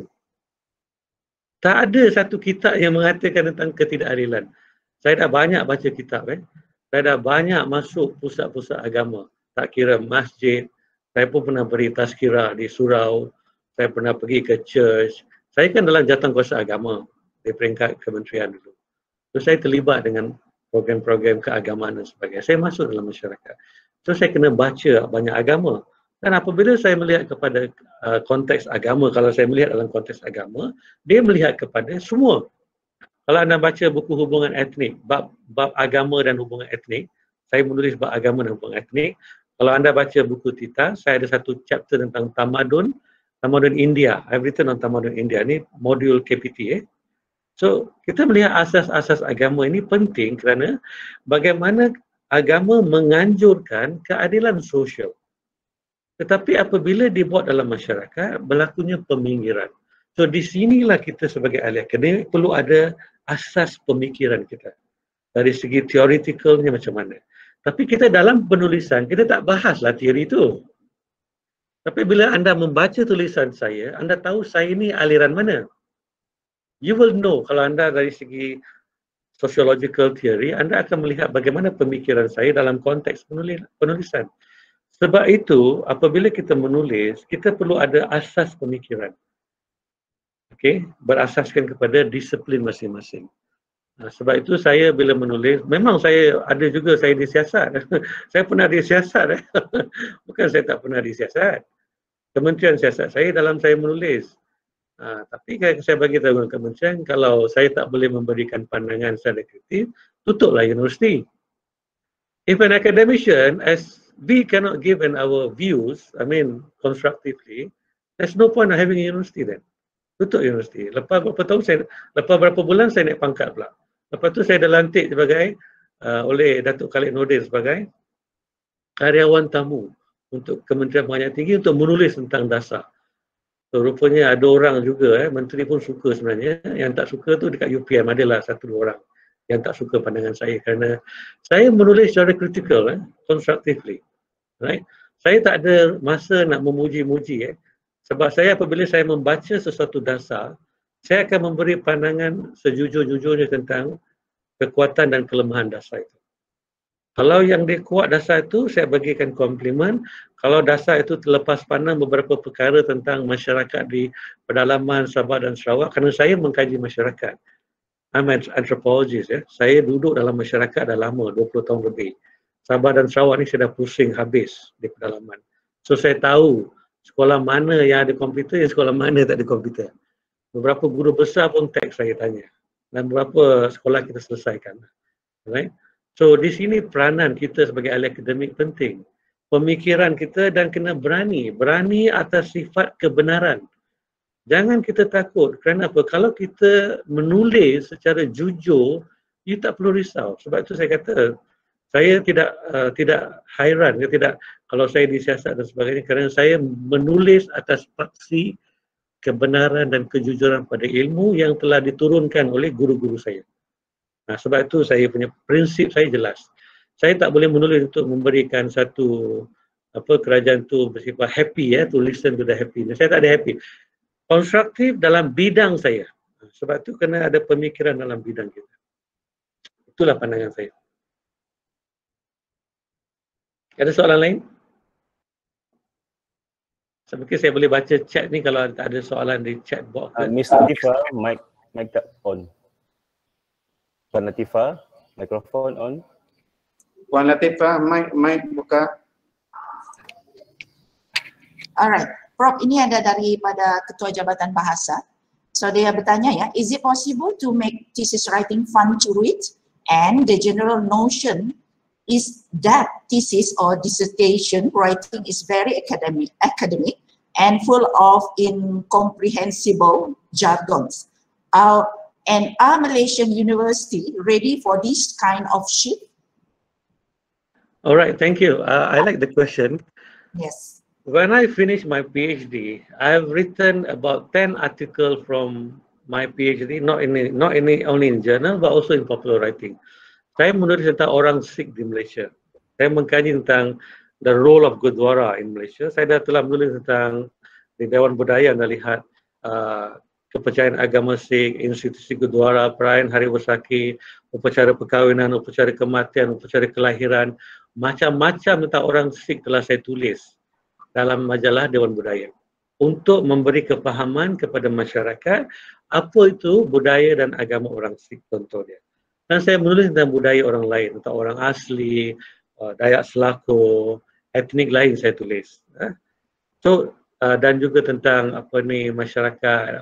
Tak ada satu kitab yang mengatakan tentang ketidakadilan. Saya dah banyak baca kitab. Saya dah banyak masuk pusat-pusat agama. Tak kira masjid, saya pun pernah beri tazkirah di surau, saya pernah pergi ke church. Saya kan dalam jawatankuasa agama di peringkat kementerian dulu. So saya terlibat dengan program-program keagamaan dan sebagainya. Saya masuk dalam masyarakat. So saya kena baca banyak agama. Dan apabila saya melihat kepada konteks agama, kalau saya melihat dalam konteks agama, dia melihat kepada semua. Kalau anda baca buku hubungan etnik, bab agama dan hubungan etnik, saya menulis bab agama dan hubungan etnik. Kalau anda baca buku Tita, saya ada satu chapter tentang tamadun India. I've written on tamadun India. Ini modul KPT. So, kita melihat asas-asas agama ini penting kerana bagaimana agama menganjurkan keadilan sosial. Tetapi apabila dibuat dalam masyarakat, berlakunya peminggiran. So, di sinilah kita sebagai ahli akademik perlu ada asas pemikiran kita. Dari segi teoretikalnya macam mana. Tapi kita dalam penulisan, kita tak bahaslah teori itu. Tapi bila anda membaca tulisan saya, anda tahu saya ini aliran mana. You will know kalau anda dari segi sociological theory, anda akan melihat bagaimana pemikiran saya dalam konteks penulisan. Sebab itu, apabila kita menulis, kita perlu ada asas pemikiran. Okay? Berasaskan kepada disiplin masing-masing. Sebab itu saya bila menulis, memang saya ada juga saya disiasat. Saya pernah disiasat. Bukan saya tak pernah disiasat. Kementerian siasat saya dalam saya menulis. Tapi saya bagi tahu dengan kementerian, kalau saya tak boleh memberikan pandangan secara kritis, tutuplah universiti. If an academician, as we cannot give our views, constructively, there's no point of having a university then. Tutup universiti. Lepas berapa bulan saya naik pangkat pula. Lepas tu saya dilantik sebagai oleh Datuk Khalid Nordin sebagai karyawan tamu untuk Kementerian Pengajian Tinggi untuk menulis tentang dasar. So, rupanya ada orang juga, menteri pun suka sebenarnya. Yang tak suka tu dekat UPM adalah 1-2 orang yang tak suka pandangan saya kerana saya menulis secara kritikal, constructively. Right? Saya tak ada masa nak memuji-muji. Sebab saya apabila saya membaca sesuatu dasar, saya akan memberi pandangan sejujur-jujurnya tentang kekuatan dan kelemahan dasar itu. Kalau yang dia kuat dasar itu, saya bagikan komplimen. Kalau dasar itu terlepas pandang beberapa perkara tentang masyarakat di pedalaman Sabah dan Sarawak, kerana saya mengkaji masyarakat. I'm an anthropologist. Saya duduk dalam masyarakat dah lama, 20 tahun lebih. Sabah dan Sarawak ni saya dah pusing habis di pedalaman. So saya tahu sekolah mana yang ada komputer, yang sekolah mana tak ada komputer. Beberapa guru besar pun teks saya tanya. Dan beberapa sekolah kita selesaikan. Right? So di sini peranan kita sebagai ahli akademik penting. Pemikiran kita dan kena berani. Berani atas sifat kebenaran. Jangan kita takut. Kerana apa? Kalau kita menulis secara jujur, you tak perlu risau. Sebab itu saya kata, saya tidak hairan, kalau saya disiasat dan sebagainya, kerana saya menulis atas paksi kebenaran dan kejujuran pada ilmu yang telah diturunkan oleh guru-guru saya. Sebab itu saya punya prinsip saya jelas. Saya tak boleh menulis untuk memberikan satu kerajaan tu bersifat happy, to listen to the happiness. Saya tak ada happy. Konstruktif dalam bidang saya. Sebab itu kena ada pemikiran dalam bidang kita. Itulah pandangan saya. Ada soalan lain? Mungkin saya boleh baca chat ni kalau ada soalan di chat box. Miss Latifah, mic tak on. Puan Latifah, mikrofon on. Puan Latifah, mic buka. Alright, Prof, ini ada daripada Ketua Jabatan Bahasa. So dia bertanya ya, is it possible to make thesis writing fun to read? And the general notion is that thesis or dissertation writing is very academic and full of incomprehensible jargons. And are Malaysian university ready for this kind of shift? All right, thank you. I like the question. Yes. When I finished my PhD, I have written about 10 articles from my PhD, only in journal, but also in popular writing. Saya menulis tentang orang Sikh di Malaysia. Saya mengkaji tentang the role of Gurdwara in Malaysia. Saya telah menulis tentang di Dewan Budaya anda lihat kepercayaan agama Sikh, institusi Gurdwara, perayaan Hari Besaki, upacara perkahwinan, upacara kematian, upacara kelahiran, macam-macam tentang orang Sikh telah saya tulis dalam majalah Dewan Budaya untuk memberi kefahaman kepada masyarakat apa itu budaya dan agama orang Sikh contohnya. Dan saya menulis tentang budaya orang lain, tentang orang asli, Dayak Selako, etnik lain saya tulis. So dan juga tentang masyarakat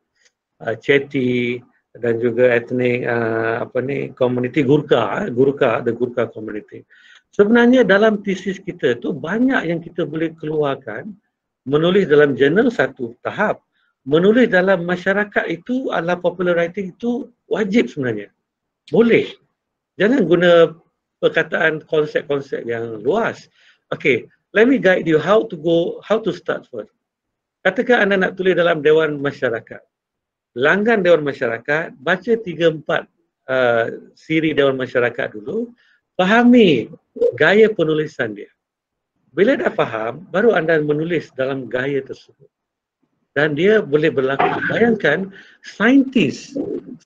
Chetty dan juga etnik komuniti Gurkha, the Gurkha community. Sebenarnya dalam tesis kita tu banyak yang kita boleh keluarkan. Menulis dalam jurnal satu tahap, menulis dalam masyarakat itu adalah popular writing itu wajib sebenarnya. Boleh. Jangan guna perkataan konsep-konsep yang luas. Okay, let me guide you how to start first. Katakan anda nak tulis dalam Dewan Masyarakat. Langgan Dewan Masyarakat, baca 3-4 siri Dewan Masyarakat dulu, fahami gaya penulisan dia. Bila dah faham, baru anda menulis dalam gaya tersebut. Dan dia boleh berlaku. Bayangkan, saintis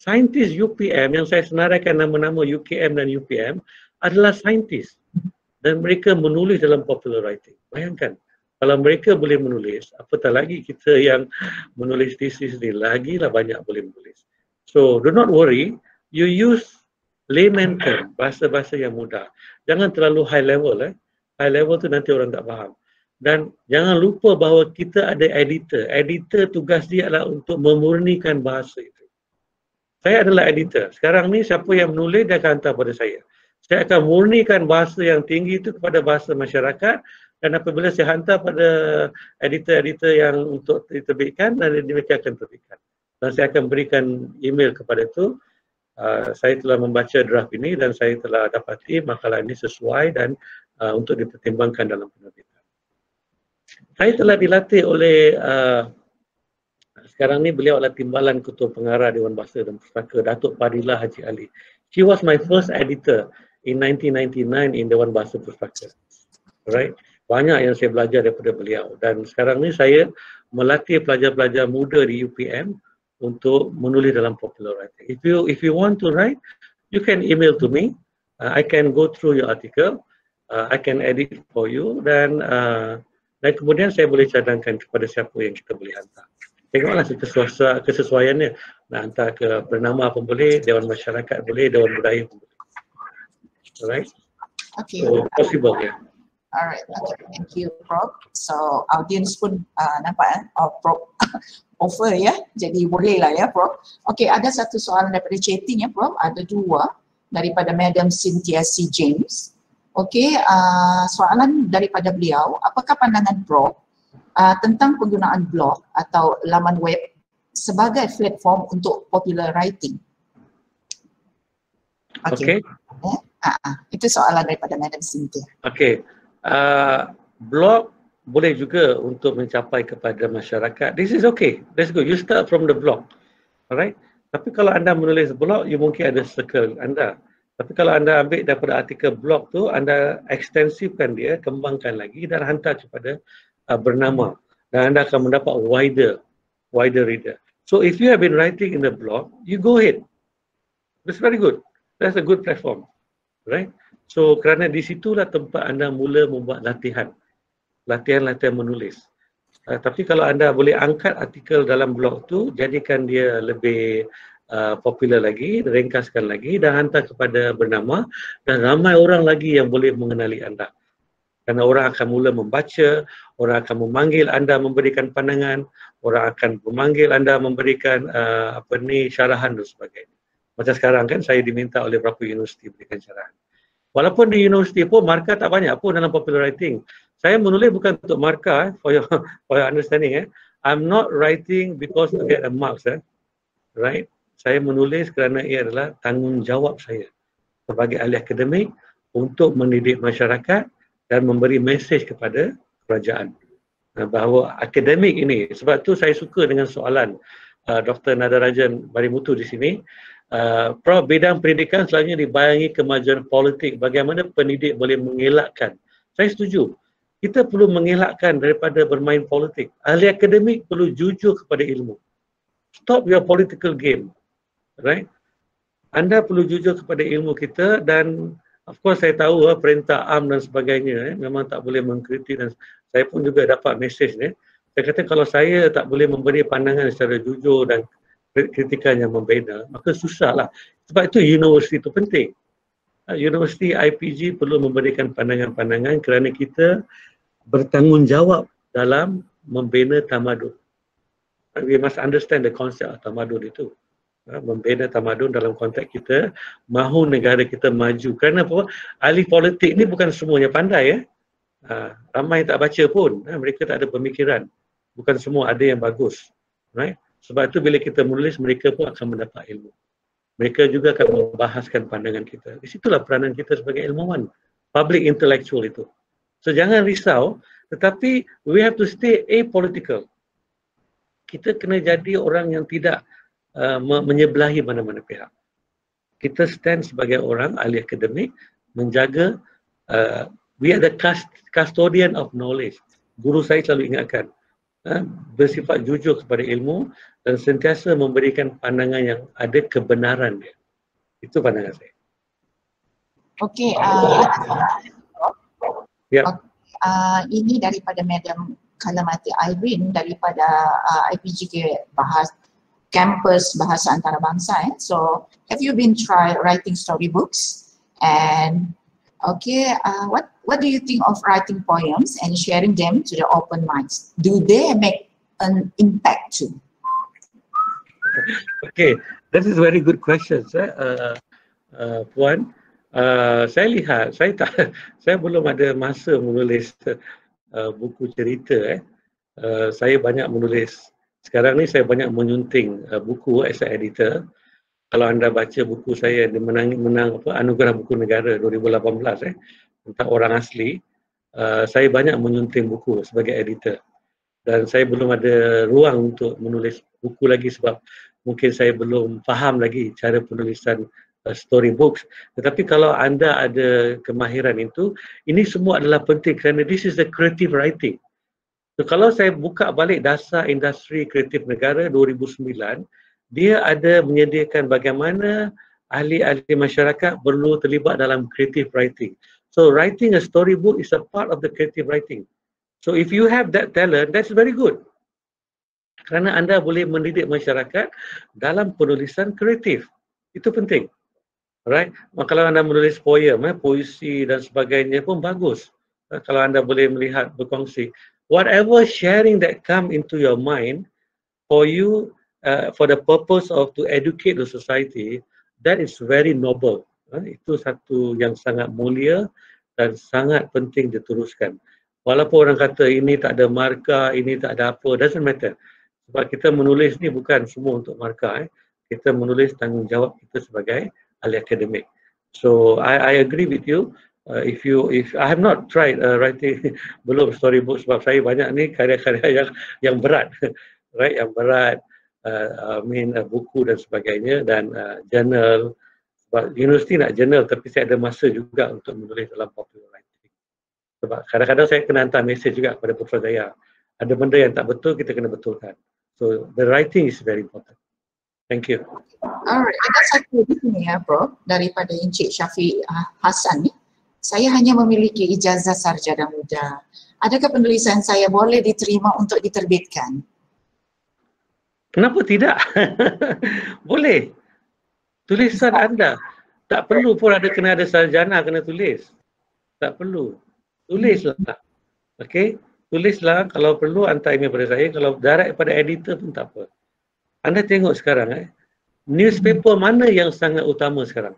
UPM yang saya senaraikan nama-nama UKM dan UPM adalah saintis. Dan mereka menulis dalam popular writing. Bayangkan, kalau mereka boleh menulis, apatah lagi kita yang menulis tesis ni, lagilah banyak boleh menulis. So, do not worry, you use layman term, bahasa-bahasa yang mudah. Jangan terlalu high level. High level tu nanti orang tak faham. Dan jangan lupa bahawa kita ada editor. Editor tugas dia adalah untuk memurnikan bahasa itu. Saya adalah editor. Sekarang ni siapa yang menulis dia akan hantar pada saya. Saya akan murnikan bahasa yang tinggi itu kepada bahasa masyarakat, dan apabila saya hantar pada editor-editor yang untuk diterbitkan, dan mereka akan terbitkan. Dan saya akan berikan email kepada itu. Saya telah membaca draft ini dan saya telah dapati makalah ini sesuai dan untuk dipertimbangkan dalam penerbitan. Saya telah dilatih oleh sekarang ni beliau adalah Timbalan Ketua Pengarah Dewan Bahasa dan Pustaka, Datuk Fadilah Haji Ali. She was my first editor in 1999 in Dewan Bahasa Pustaka. Right? Banyak yang saya belajar daripada beliau, dan sekarang ni saya melatih pelajar-pelajar muda di UPM untuk menulis dalam popular writing. If you want to write, you can email to me. I can go through your article. I can edit for you, dan kemudian saya boleh cadangkan kepada siapa yang kita boleh hantar. Tengoklah kesesuaiannya. Nak hantar ke Bernama pun boleh, Dewan Masyarakat boleh, Dewan Budaya pun boleh. Alright? Okay. So, possible, yeah. Alright, okay. Thank you, Prof. So, audience pun nampak Prof offer ya. Jadi boleh lah ya, Prof. Okay, ada satu soalan daripada chatting ya, Prof. Ada dua daripada Madam Cynthia C. James. Okay, soalan daripada beliau, apakah pandangan Prof tentang penggunaan blog atau laman web sebagai platform untuk popular writing? Okay. Itu soalan daripada Madam Cynthia. Okay, blog boleh juga untuk mencapai kepada masyarakat. This is okay, that's good. You start from the blog, alright. Tapi kalau anda menulis blog, you mungkin ada circle anda. Tapi kalau anda ambil daripada artikel blog tu, anda ekstensifkan dia, kembangkan lagi dan hantar kepada Bernama, dan anda akan mendapat wider reader. So if you have been writing in the blog, you go ahead. That's very good. That's a good platform, right? So kerana di situlah tempat anda mula membuat latihan menulis. Tapi kalau anda boleh angkat artikel dalam blog tu, jadikan dia lebih popular lagi, ringkaskan lagi dan hantar kepada Bernama, dan ramai orang lagi yang boleh mengenali anda. Kerana orang akan mula membaca, orang akan memanggil anda memberikan pandangan, orang akan memanggil anda memberikan syarahan dan sebagainya. Macam sekarang kan saya diminta oleh beberapa universiti berikan syarahan. Walaupun di universiti pun markah tak banyak pun dalam popular writing. Saya menulis bukan untuk markah, for your understanding. I'm not writing because to get a marks, right? Saya menulis kerana ia adalah tanggungjawab saya sebagai ahli akademik untuk mendidik masyarakat dan memberi mesej kepada kerajaan bahawa akademik ini, sebab tu saya suka dengan soalan Dr. Nadarajan Barimutu di sini. Prof, bidang pendidikan selalunya dibayangi kemajuan politik, bagaimana pendidik boleh mengelakkan. Saya setuju, kita perlu mengelakkan daripada bermain politik. Ahli akademik perlu jujur kepada ilmu. Stop your political game, right? Anda perlu jujur kepada ilmu kita, dan of course saya tahu perintah am dan sebagainya memang tak boleh mengkritik, dan saya pun juga dapat mesej ni. Saya kata kalau saya tak boleh memberi pandangan secara jujur dan kritikan yang membina, maka susahlah. Sebab itu universiti itu penting. Universiti IPG perlu memberikan pandangan-pandangan kerana kita bertanggungjawab dalam membina tamadun. We must understand the concept of tamadun itu. Membina tamadun dalam konteks kita mahu negara kita maju. Kerana apa? Ahli politik ni bukan semuanya pandai. Ramai tak baca pun. Mereka tak ada pemikiran. Bukan semua ada yang bagus. Right? Sebab itu bila kita menulis, mereka pun akan mendapat ilmu. Mereka juga akan membahaskan pandangan kita. Di situlah peranan kita sebagai ilmuwan. Public intellectual itu. So jangan risau. Tetapi we have to stay apolitical. Kita kena jadi orang yang tidak menyebelahi mana-mana pihak. Kita stand sebagai orang ahli akademik, menjaga, we are the custodian of knowledge. Guru saya selalu ingatkan, bersifat jujur kepada ilmu dan sentiasa memberikan pandangan yang ada kebenaran dia. Itu pandangan saya. Okey, ini daripada Madam Kalamati Irene daripada IPG bahas Campus Bahasa Antarabangsa. So, have you been try writing storybooks? And okay, what do you think of writing poems and sharing them to the open minds? Do they make an impact too? Okay, that is very good question, Puan. Saya lihat, saya belum ada masa menulis buku cerita. Saya banyak menulis. Sekarang ni saya banyak menyunting buku as a editor. Kalau anda baca buku saya, dia menang Anugerah Buku Negara 2018 tentang orang asli. Saya banyak menyunting buku sebagai editor. Dan saya belum ada ruang untuk menulis buku lagi sebab mungkin saya belum faham lagi cara penulisan storybooks. Tetapi kalau anda ada kemahiran itu, ini semua adalah penting kerana this is the creative writing. So, kalau saya buka balik dasar industri kreatif negara 2009, dia ada menyediakan bagaimana ahli-ahli masyarakat perlu terlibat dalam creative writing. So writing a storybook is a part of the creative writing. So if you have that talent, that's very good. Kerana anda boleh mendidik masyarakat dalam penulisan kreatif. Itu penting. Right? Kalau anda menulis poem, puisi dan sebagainya pun bagus. Kalau anda boleh melihat, berkongsi. Whatever sharing that come into your mind for you, for the purpose of to educate the society, that is very noble. Itu satu yang sangat mulia dan sangat penting diteruskan. Walaupun orang kata ini tak ada markah, ini tak ada apa, doesn't matter. Sebab kita menulis ni bukan semua untuk markah. Kita menulis tanggungjawab kita sebagai ahli akademik. So I agree with you. If I have not tried writing belum storybook sebab saya banyak ni karya-karya yang berat, right? Yang berat, buku dan sebagainya dan journal. Sebab universiti nak journal tapi saya ada masa juga untuk menulis dalam popular writing. Sebab kadang-kadang saya kena hantar mesej juga kepada Putrajaya. Ada benda yang tak betul, kita kena betulkan. So the writing is very important. Thank you. Alright, ada satu di sini ya Bro, daripada Encik Syafiq Hassan ni. Saya hanya memiliki ijazah sarjana muda. Adakah penulisan saya boleh diterima untuk diterbitkan? Kenapa tidak? Boleh. Tulisan anda. Tak perlu pun kena ada sarjana kena tulis. Tak perlu. Tulislah. Okey? Tulislah. Kalau perlu hantar email pada saya. Kalau direct pada editor pun tak apa. Anda tengok sekarang newspaper mana yang sangat utama sekarang?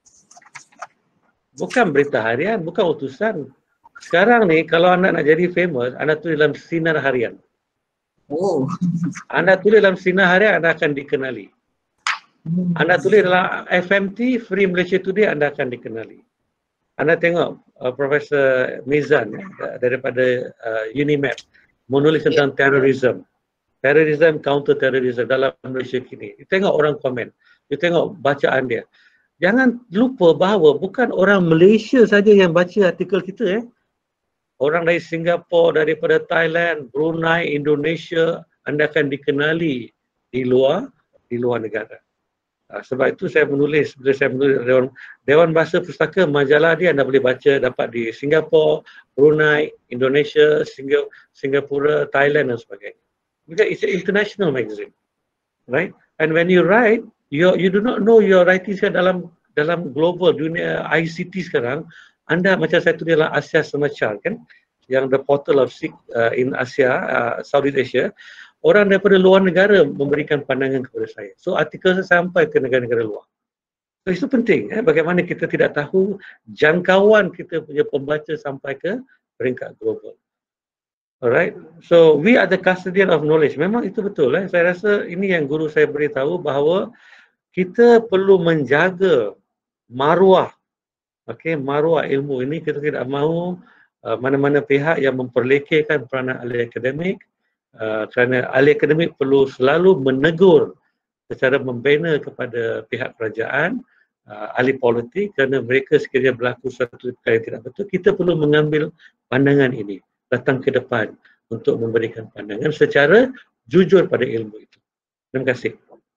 Bukan berita harian, bukan utusan. Sekarang ni kalau anda nak jadi famous, anda tulis dalam sinar harian. Oh. Anda tulis dalam sinar harian, anda akan dikenali. Anda tulis dalam FMT, Free Malaysia Today, anda akan dikenali. anda tengok Profesor Mizan daripada UNIMAP menulis tentang terorisme, counter terrorism dalam Malaysia kini. You tengok orang komen, you tengok bacaan dia. Jangan lupa bahawa bukan orang Malaysia saja yang baca artikel kita. Orang dari Singapura, daripada Thailand, Brunei, Indonesia, anda akan dikenali di luar negara. Sebab itu saya menulis, bila saya menulis Dewan Bahasa Pustaka, majalah dia anda boleh baca, dapat di Singapura, Brunei, Indonesia, Singapura, Thailand dan sebagainya. Because it's an international magazine, right? And when you write, you do not know your writing dalam global dunia ICT sekarang. Anda macam saya tulis dalam Asia Semachar kan, yang the portal of Sikh in Asia, Southeast Asia. Orang daripada luar negara memberikan pandangan kepada saya. So artikel saya sampai ke negara-negara luar. So itu penting, bagaimana kita tidak tahu jangkauan kita punya pembaca sampai ke peringkat global. Alright, so we are the custodian of knowledge. Memang itu betul. Saya rasa ini yang guru saya beritahu bahawa kita perlu menjaga maruah, maruah ilmu ini. Kita tidak mahu mana-mana pihak yang memperlekehkan peranan ahli akademik. Kerana ahli akademik perlu selalu menegur secara membina kepada pihak kerajaan, ahli politik, kerana mereka sekiranya berlaku satu perkara yang tidak betul, kita perlu mengambil pandangan ini datang ke depan untuk memberikan pandangan secara jujur pada ilmu itu. Terima kasih.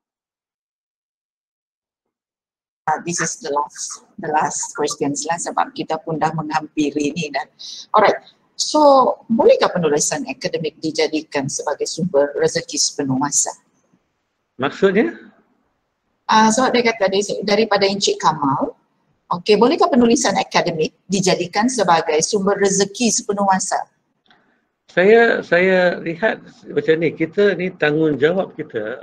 This is the last questions lah, sebab kita pun dah menghampiri ni dan alright. So, bolehkah penulisan akademik dijadikan sebagai sumber rezeki sepenuh masa? Maksudnya? So dia kata daripada Encik Kamal, bolehkah penulisan akademik dijadikan sebagai sumber rezeki sepenuh masa? Saya lihat macam ni, kita ni tanggungjawab kita.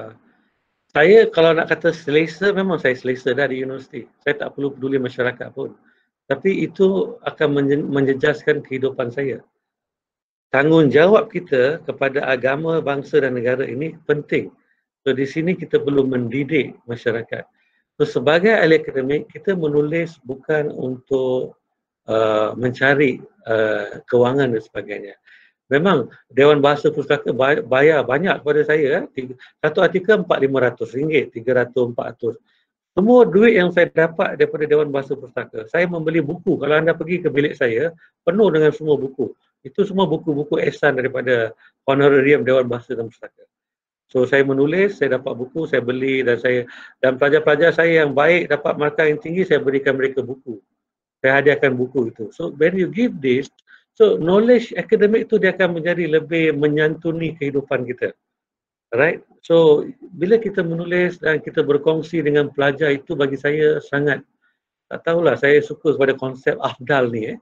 Saya kalau nak kata selesa, memang saya selesa dah di universiti. Saya tak perlu peduli masyarakat pun. Tapi itu akan menjejaskan kehidupan saya. Tanggungjawab kita kepada agama, bangsa dan negara ini penting. So di sini kita perlu mendidik masyarakat. So sebagai ahli akademik, kita menulis bukan untuk mencari kewangan dan sebagainya. Memang Dewan Bahasa Pustaka bayar banyak kepada saya. Satu artikel RM400, RM300, RM400. Semua duit yang saya dapat daripada Dewan Bahasa Pustaka, saya membeli buku. Kalau anda pergi ke bilik saya, penuh dengan semua buku. Itu semua buku-buku ehsan daripada honorarium Dewan Bahasa dan Pustaka. So saya menulis, saya dapat buku, saya beli dan pelajar-pelajar saya yang baik dapat markah yang tinggi, saya berikan mereka buku. Saya hadiahkan buku itu. So when you give this, so knowledge akademik itu dia akan menjadi lebih menyantuni kehidupan kita. Right? So bila kita menulis dan kita berkongsi dengan pelajar, itu bagi saya sangat, tak tahulah, saya suka pada konsep Afdal ni.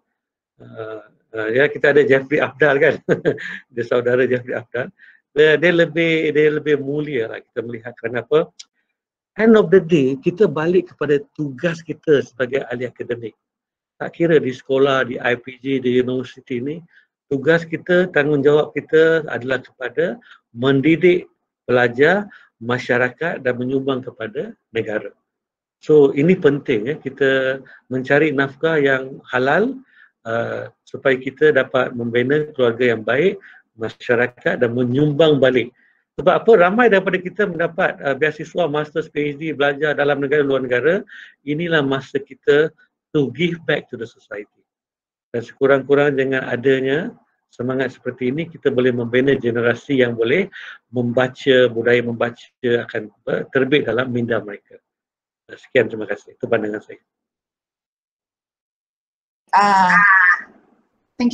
Ya, kita ada Jeffrey Afdal kan. Dia saudara Jeffrey Afdal. Dia lebih mulia lah kita melihat. Kenapa? End of the day, kita balik kepada tugas kita sebagai ahli akademik. Tak kira di sekolah, di IPG, di universiti ni, tugas kita, tanggungjawab kita adalah kepada mendidik pelajar, masyarakat dan menyumbang kepada negara. So ini penting kita mencari nafkah yang halal supaya kita dapat membina keluarga yang baik, masyarakat dan menyumbang balik. Sebab apa? Ramai daripada kita mendapat beasiswa, masters, PhD, belajar dalam negara, luar negara. Inilah masa kita to give back to the society. Dan sekurang-kurang dengan adanya semangat seperti ini, kita boleh membina generasi yang boleh membaca, budaya membaca akan terbit dalam minda mereka. Sekian, terima kasih. Itu pandangan saya. Thank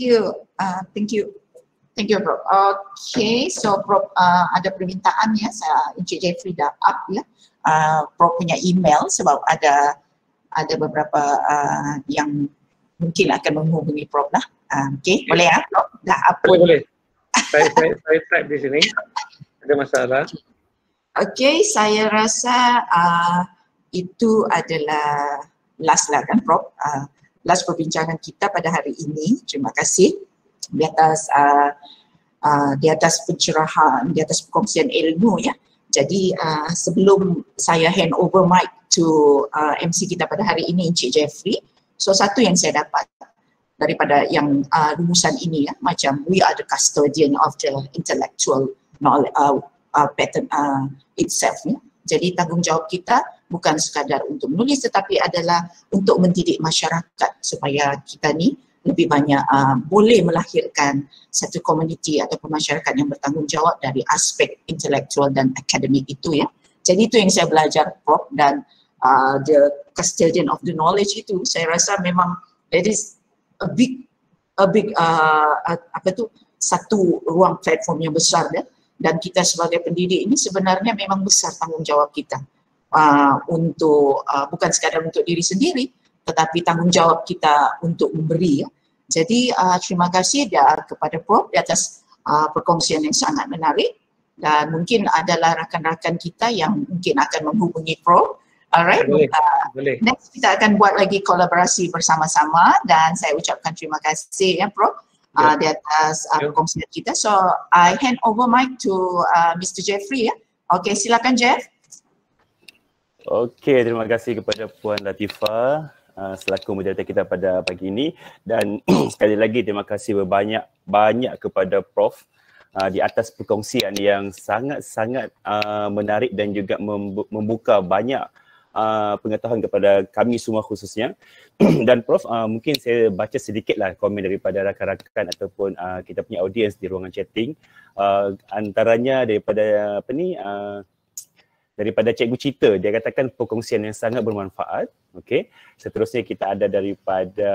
you, Prof. Okay, so Prof ada permintaan ya, Encik Jeffrey dah up ya. Prof punya email sebab ada beberapa yang mungkin akan menghubungi Prof lah. Okay, boleh ya Prof? Dah apa? Boleh. Saya type di sini. Ada masalah? Okay, saya rasa itu adalah last lah kan Prof? Last perbincangan kita pada hari ini. Terima kasih di atas pencerahan, di atas perkongsian ilmu ya. Jadi sebelum saya hand over mic to MC kita pada hari ini, Encik Jeffrey, So satu yang saya dapat daripada yang rumusan ini ya, macam we are the custodian of the intellectual knowledge, pattern itself ya. Jadi tanggungjawab kita bukan sekadar untuk menulis tetapi adalah untuk mendidik masyarakat supaya kita ni lebih banyak boleh melahirkan satu komuniti atau masyarakat yang bertanggungjawab dari aspek intelektual dan akademik itu ya. Jadi itu yang saya belajar Prof, dan the custodian of the knowledge itu saya rasa memang that is a big satu ruang platform yang besar ya. Dan kita sebagai pendidik ini sebenarnya memang besar tanggungjawab kita untuk bukan sekadar untuk diri sendiri tetapi tanggungjawab kita untuk memberi ya. Jadi terima kasih kepada Prof di atas perkongsian yang sangat menarik, dan mungkin adalah rakan-rakan kita yang mungkin akan menghubungi Prof. Alright, boleh. Next kita akan buat lagi kolaborasi bersama-sama, dan saya ucapkan terima kasih ya Prof di atas perkongsian kita. So I hand over mic to Mr. Jeffrey ya. Okay, silakan Jeff. Okay, terima kasih kepada Puan Latifah selaku moderator kita pada pagi ini, dan sekali lagi terima kasih banyak kepada Prof di atas perkongsian yang sangat-sangat menarik dan juga membuka banyak pengetahuan kepada kami semua khususnya. Dan Prof, mungkin saya baca sedikitlah komen daripada rakan-rakan ataupun kita punya audiens di ruangan chatting. Antaranya daripada daripada Cikgu Cita, dia katakan perkongsian yang sangat bermanfaat. Okey. Seterusnya kita ada daripada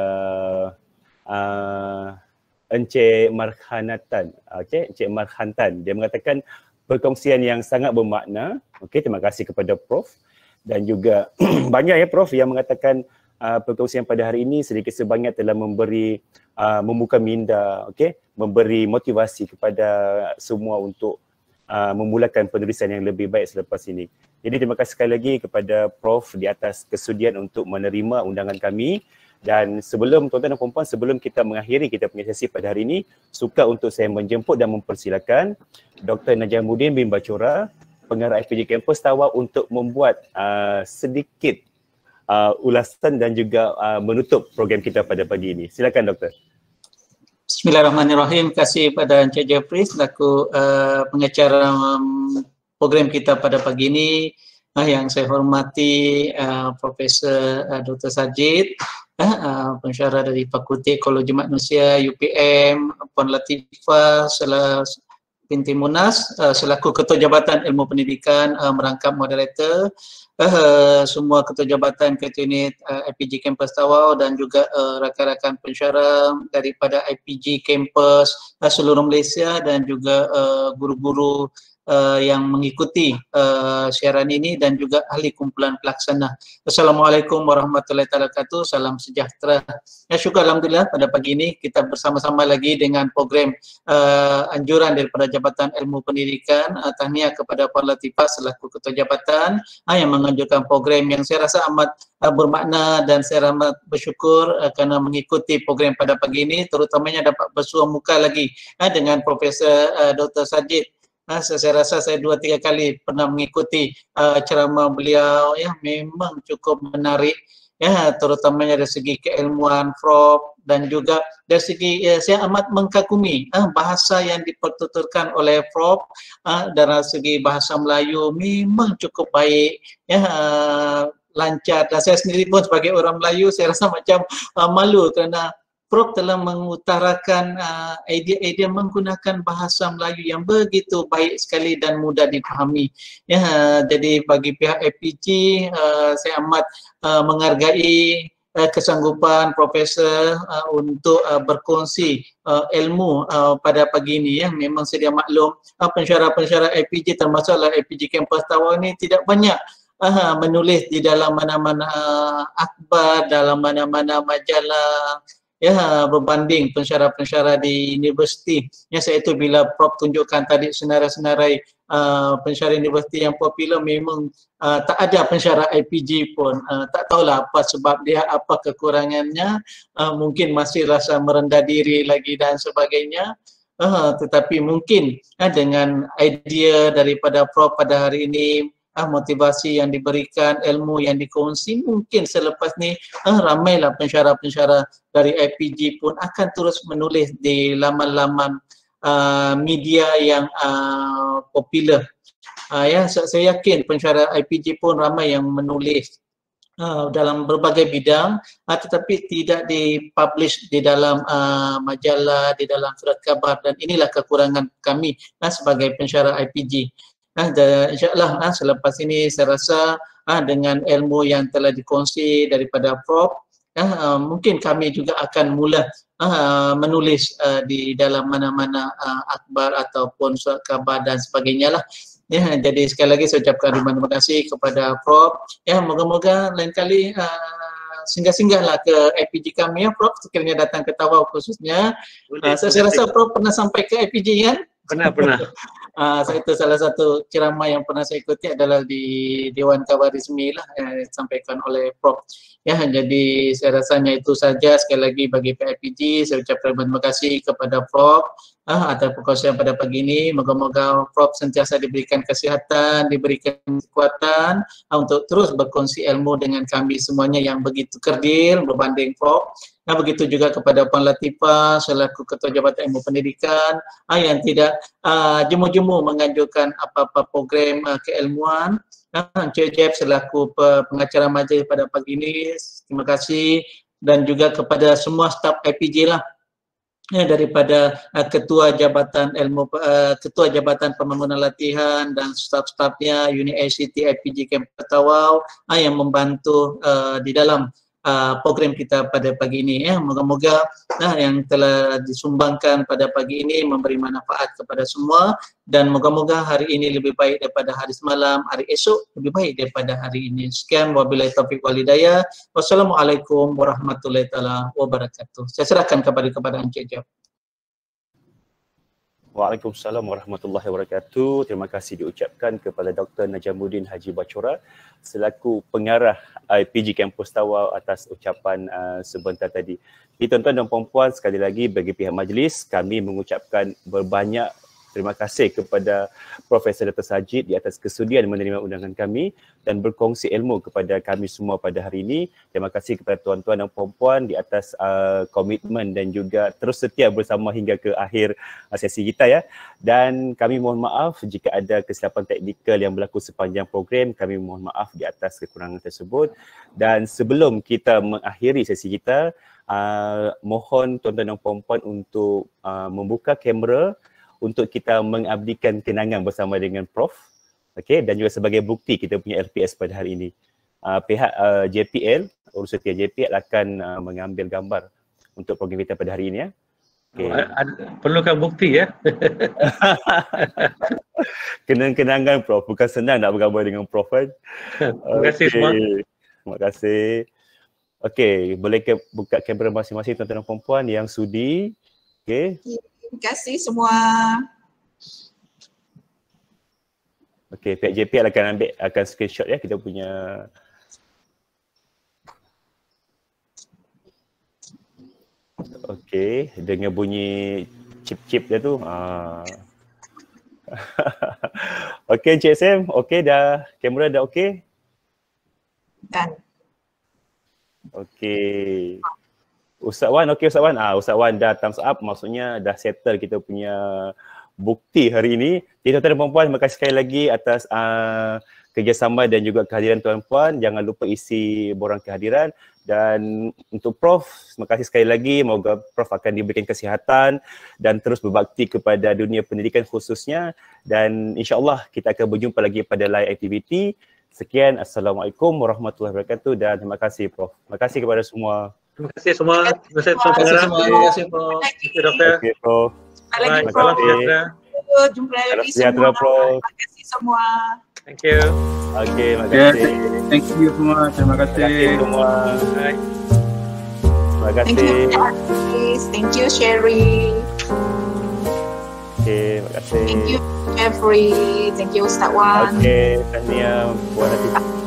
Encik Marhanatan. Okey, Encik Marhantan. Dia mengatakan perkongsian yang sangat bermakna. Okey, terima kasih kepada Prof. Dan juga banyak ya Prof yang mengatakan perkongsian pada hari ini sedikit sebanyak telah memberi membuka minda, okey, memberi motivasi kepada semua untuk memulakan penulisan yang lebih baik selepas ini. Jadi terima kasih sekali lagi kepada Prof di atas kesudian untuk menerima undangan kami. Dan sebelum tuan-tuan dan puan-puan, sebelum kita mengakhiri kita punya sesi pada hari ini, suka untuk saya menjemput dan mempersilakan Dr. Najamuddin bin Bachora, pengarah FPG Kampus Tawau, untuk membuat sedikit ulasan dan juga menutup program kita pada pagi ini. Silakan Doktor. Bismillahirrahmanirrahim. Terima kasih pada Encik Jeffrey selaku pengacara program kita pada pagi ini. Yang saya hormati Profesor Dr. Sajid, pensyarah dari Fakulti Ekologi Manusia UPM, Puan Latifah binti Munas selaku Ketua Jabatan Ilmu Pendidikan, merangkap moderator, semua Ketua Jabatan Ketua Unit IPG Kampus Tawau, dan juga rakan-rakan pensyarah daripada IPG Kampus seluruh Malaysia, dan juga guru-guru yang mengikuti siaran ini, dan juga ahli kumpulan pelaksana. Assalamualaikum warahmatullahi wabarakatuh. Salam sejahtera. Ya, syukur alhamdulillah pada pagi ini kita bersama-sama lagi dengan program anjuran daripada Jabatan Ilmu Pendidikan. Tahniah kepada Puan Latifah selaku Ketua Jabatan yang menganjurkan program yang saya rasa amat bermakna, dan saya amat bersyukur kerana mengikuti program pada pagi ini, terutamanya dapat bersua muka lagi dengan Profesor Dr. Sajid. Saya rasa saya 2-3 kali pernah mengikuti ceramah beliau, ya, memang cukup menarik, ya, terutamanya dari segi keilmuan Prof, dan juga dari segi saya amat mengkagumi bahasa yang dipertuturkan oleh Prof, dari segi bahasa Melayu memang cukup baik, ya, lancar, dan saya sendiri pun sebagai orang Melayu saya rasa macam malu kerana Prof telah mengutarakan idea-idea menggunakan bahasa Melayu yang begitu baik sekali dan mudah dipahami. Ya, jadi bagi pihak FPG saya amat menghargai kesanggupan Profesor untuk berkongsi ilmu pada pagi ini. Ya, memang sedia maklum pensyarah-pensyarah FPG termasuklah FPG Kampus Tawau ini tidak banyak menulis di dalam mana-mana akhbar, dalam mana-mana majalah, ya, berbanding pensyarah-pensyarah di universiti. Ya, iaitu bila Prof tunjukkan tadi senarai-senarai pensyarah universiti yang popular, memang tak ada pensyarah IPG pun. Tak tahulah apa sebab dia, apa kekurangannya, mungkin masih rasa merendah diri lagi dan sebagainya. Tetapi mungkin dengan idea daripada Prof pada hari ini, motivasi yang diberikan, ilmu yang dikongsi, mungkin selepas ni ramailah pensyarah-pensyarah dari IPG pun akan terus menulis di laman-laman media yang popular. Ya, saya yakin pensyarah IPG pun ramai yang menulis dalam berbagai bidang, tetapi tidak dipublish di dalam majalah, di dalam surat khabar, dan inilah kekurangan kami sebagai pensyarah IPG. InsyaAllah selepas ini saya rasa dengan ilmu yang telah dikongsi daripada Prof, mungkin kami juga akan mula menulis di dalam mana-mana akhbar ataupun surat khabar dan sebagainya lah. Ya, jadi sekali lagi saya ucapkan terima kasih kepada Prof. Ya, moga-moga lain kali singgah-singgahlah ke IPG kami ya Prof, sekiranya datang ke Tawau khususnya. Saya rasa Prof pernah sampai ke IPG kan? Pernah. Itu salah satu ceramah yang pernah saya ikuti adalah di Dewan Khabar Rismi lah yang disampaikan oleh Prof. Ya, jadi saya rasanya itu saja. Sekali lagi bagi PIPG saya ucapkan terima kasih kepada Prof atas perkongsian pada pagi ini. Moga-moga Prof sentiasa diberikan kesihatan, diberikan kekuatan untuk terus berkongsi ilmu dengan kami semuanya yang begitu kerdil berbanding Prof. Nah, begitu juga kepada Puan Latifah selaku Ketua Jabatan Ilmu Pendidikan yang tidak jemu-jemu menganjurkan apa-apa program keilmuan. Encik Jeb selaku pengacara majlis pada pagi ini, terima kasih, dan juga kepada semua staf IPG lah, daripada Ketua Jabatan Ketua Jabatan Pembangunan Latihan dan staf-stafnya Unit ICT IPG Kampus Tawau yang membantu di dalam program kita pada pagi ini ya. Moga-moga yang telah disumbangkan pada pagi ini memberi manfaat kepada semua, dan moga-moga hari ini lebih baik daripada hari semalam, hari esok lebih baik daripada hari ini. Sekian, wabillahi taufiq wal hidayah. Wassalamualaikum warahmatullahi taala wabarakatuh. Saya serahkan kepada Encik Jab. Waalaikumsalam warahmatullahi wabarakatuh. Terima kasih diucapkan kepada Dr. Najamuddin Haji Bachora selaku pengarah IPG Kampus Tawau atas ucapan sebentar tadi. Jadi tuan-tuan dan puan-puan, sekali lagi bagi pihak majlis kami mengucapkan berbanyak terima kasih kepada Profesor Dr. Sajid di atas kesudian menerima undangan kami dan berkongsi ilmu kepada kami semua pada hari ini. Terima kasih kepada tuan-tuan dan puan-puan di atas komitmen dan juga terus setia bersama hingga ke akhir sesi kita ya. Dan kami mohon maaf jika ada kesilapan teknikal yang berlaku sepanjang program. Kami mohon maaf di atas kekurangan tersebut. Dan sebelum kita mengakhiri sesi kita, mohon tuan-tuan dan puan-puan untuk membuka kamera untuk kita mengabdikan kenangan bersama dengan Prof. Okey, dan juga sebagai bukti kita punya LPS pada hari ini. Pihak JPL, urus setia JPL akan mengambil gambar untuk program kita pada hari ini ya. Okay. Perlukan bukti ya. Kenang-kenangan Prof, bukan senang nak bergambar dengan Prof kan. Terima kasih semua. Terima kasih. Okey, boleh buka kamera masing-masing tuan-tuan dan puan-puan yang sudi. Okey. Terima kasih semua. Okey, pihak JPL akan screenshot ya kita punya. Okey, dengan bunyi chip-chip dia tu. Okey Encik Sam, okey dah, kamera dah okey? Dan okey. Ustaz Wan, okey Ustaz Wan. Ustaz Wan dah thumbs up, maksudnya dah settle kita punya bukti hari ini. Jadi tuan-tuan dan puan-puan, terima kasih sekali lagi atas kerjasama dan juga kehadiran tuan-puan. Jangan lupa isi borang kehadiran. Dan untuk Prof, terima kasih sekali lagi. Moga Prof akan diberikan kesihatan dan terus berbakti kepada dunia pendidikan khususnya. Dan insya-Allah kita akan berjumpa lagi pada lain aktiviti. Sekian, Assalamualaikum warahmatullahi wabarakatuh dan terima kasih Prof. Terima kasih kepada semua. Terima kasih semua. Terima kasih semua. Terima kasih Prof. Terima kasih Doktor. Terima kasih Prof. salam sejahtera. Jumpa lagi sejahtera, semua. Prof. Terima kasih semua. Thank you. Okey, terima kasih. Thank you semua. Terima Terima kasih kasih. semua. Bye. Terima Thank kasih. you Aziz. Thank you Sherry. Okey, terima kasih. Thank you Jeffrey. Thank you Ustaz Wan. Okey, tahniah buat nanti.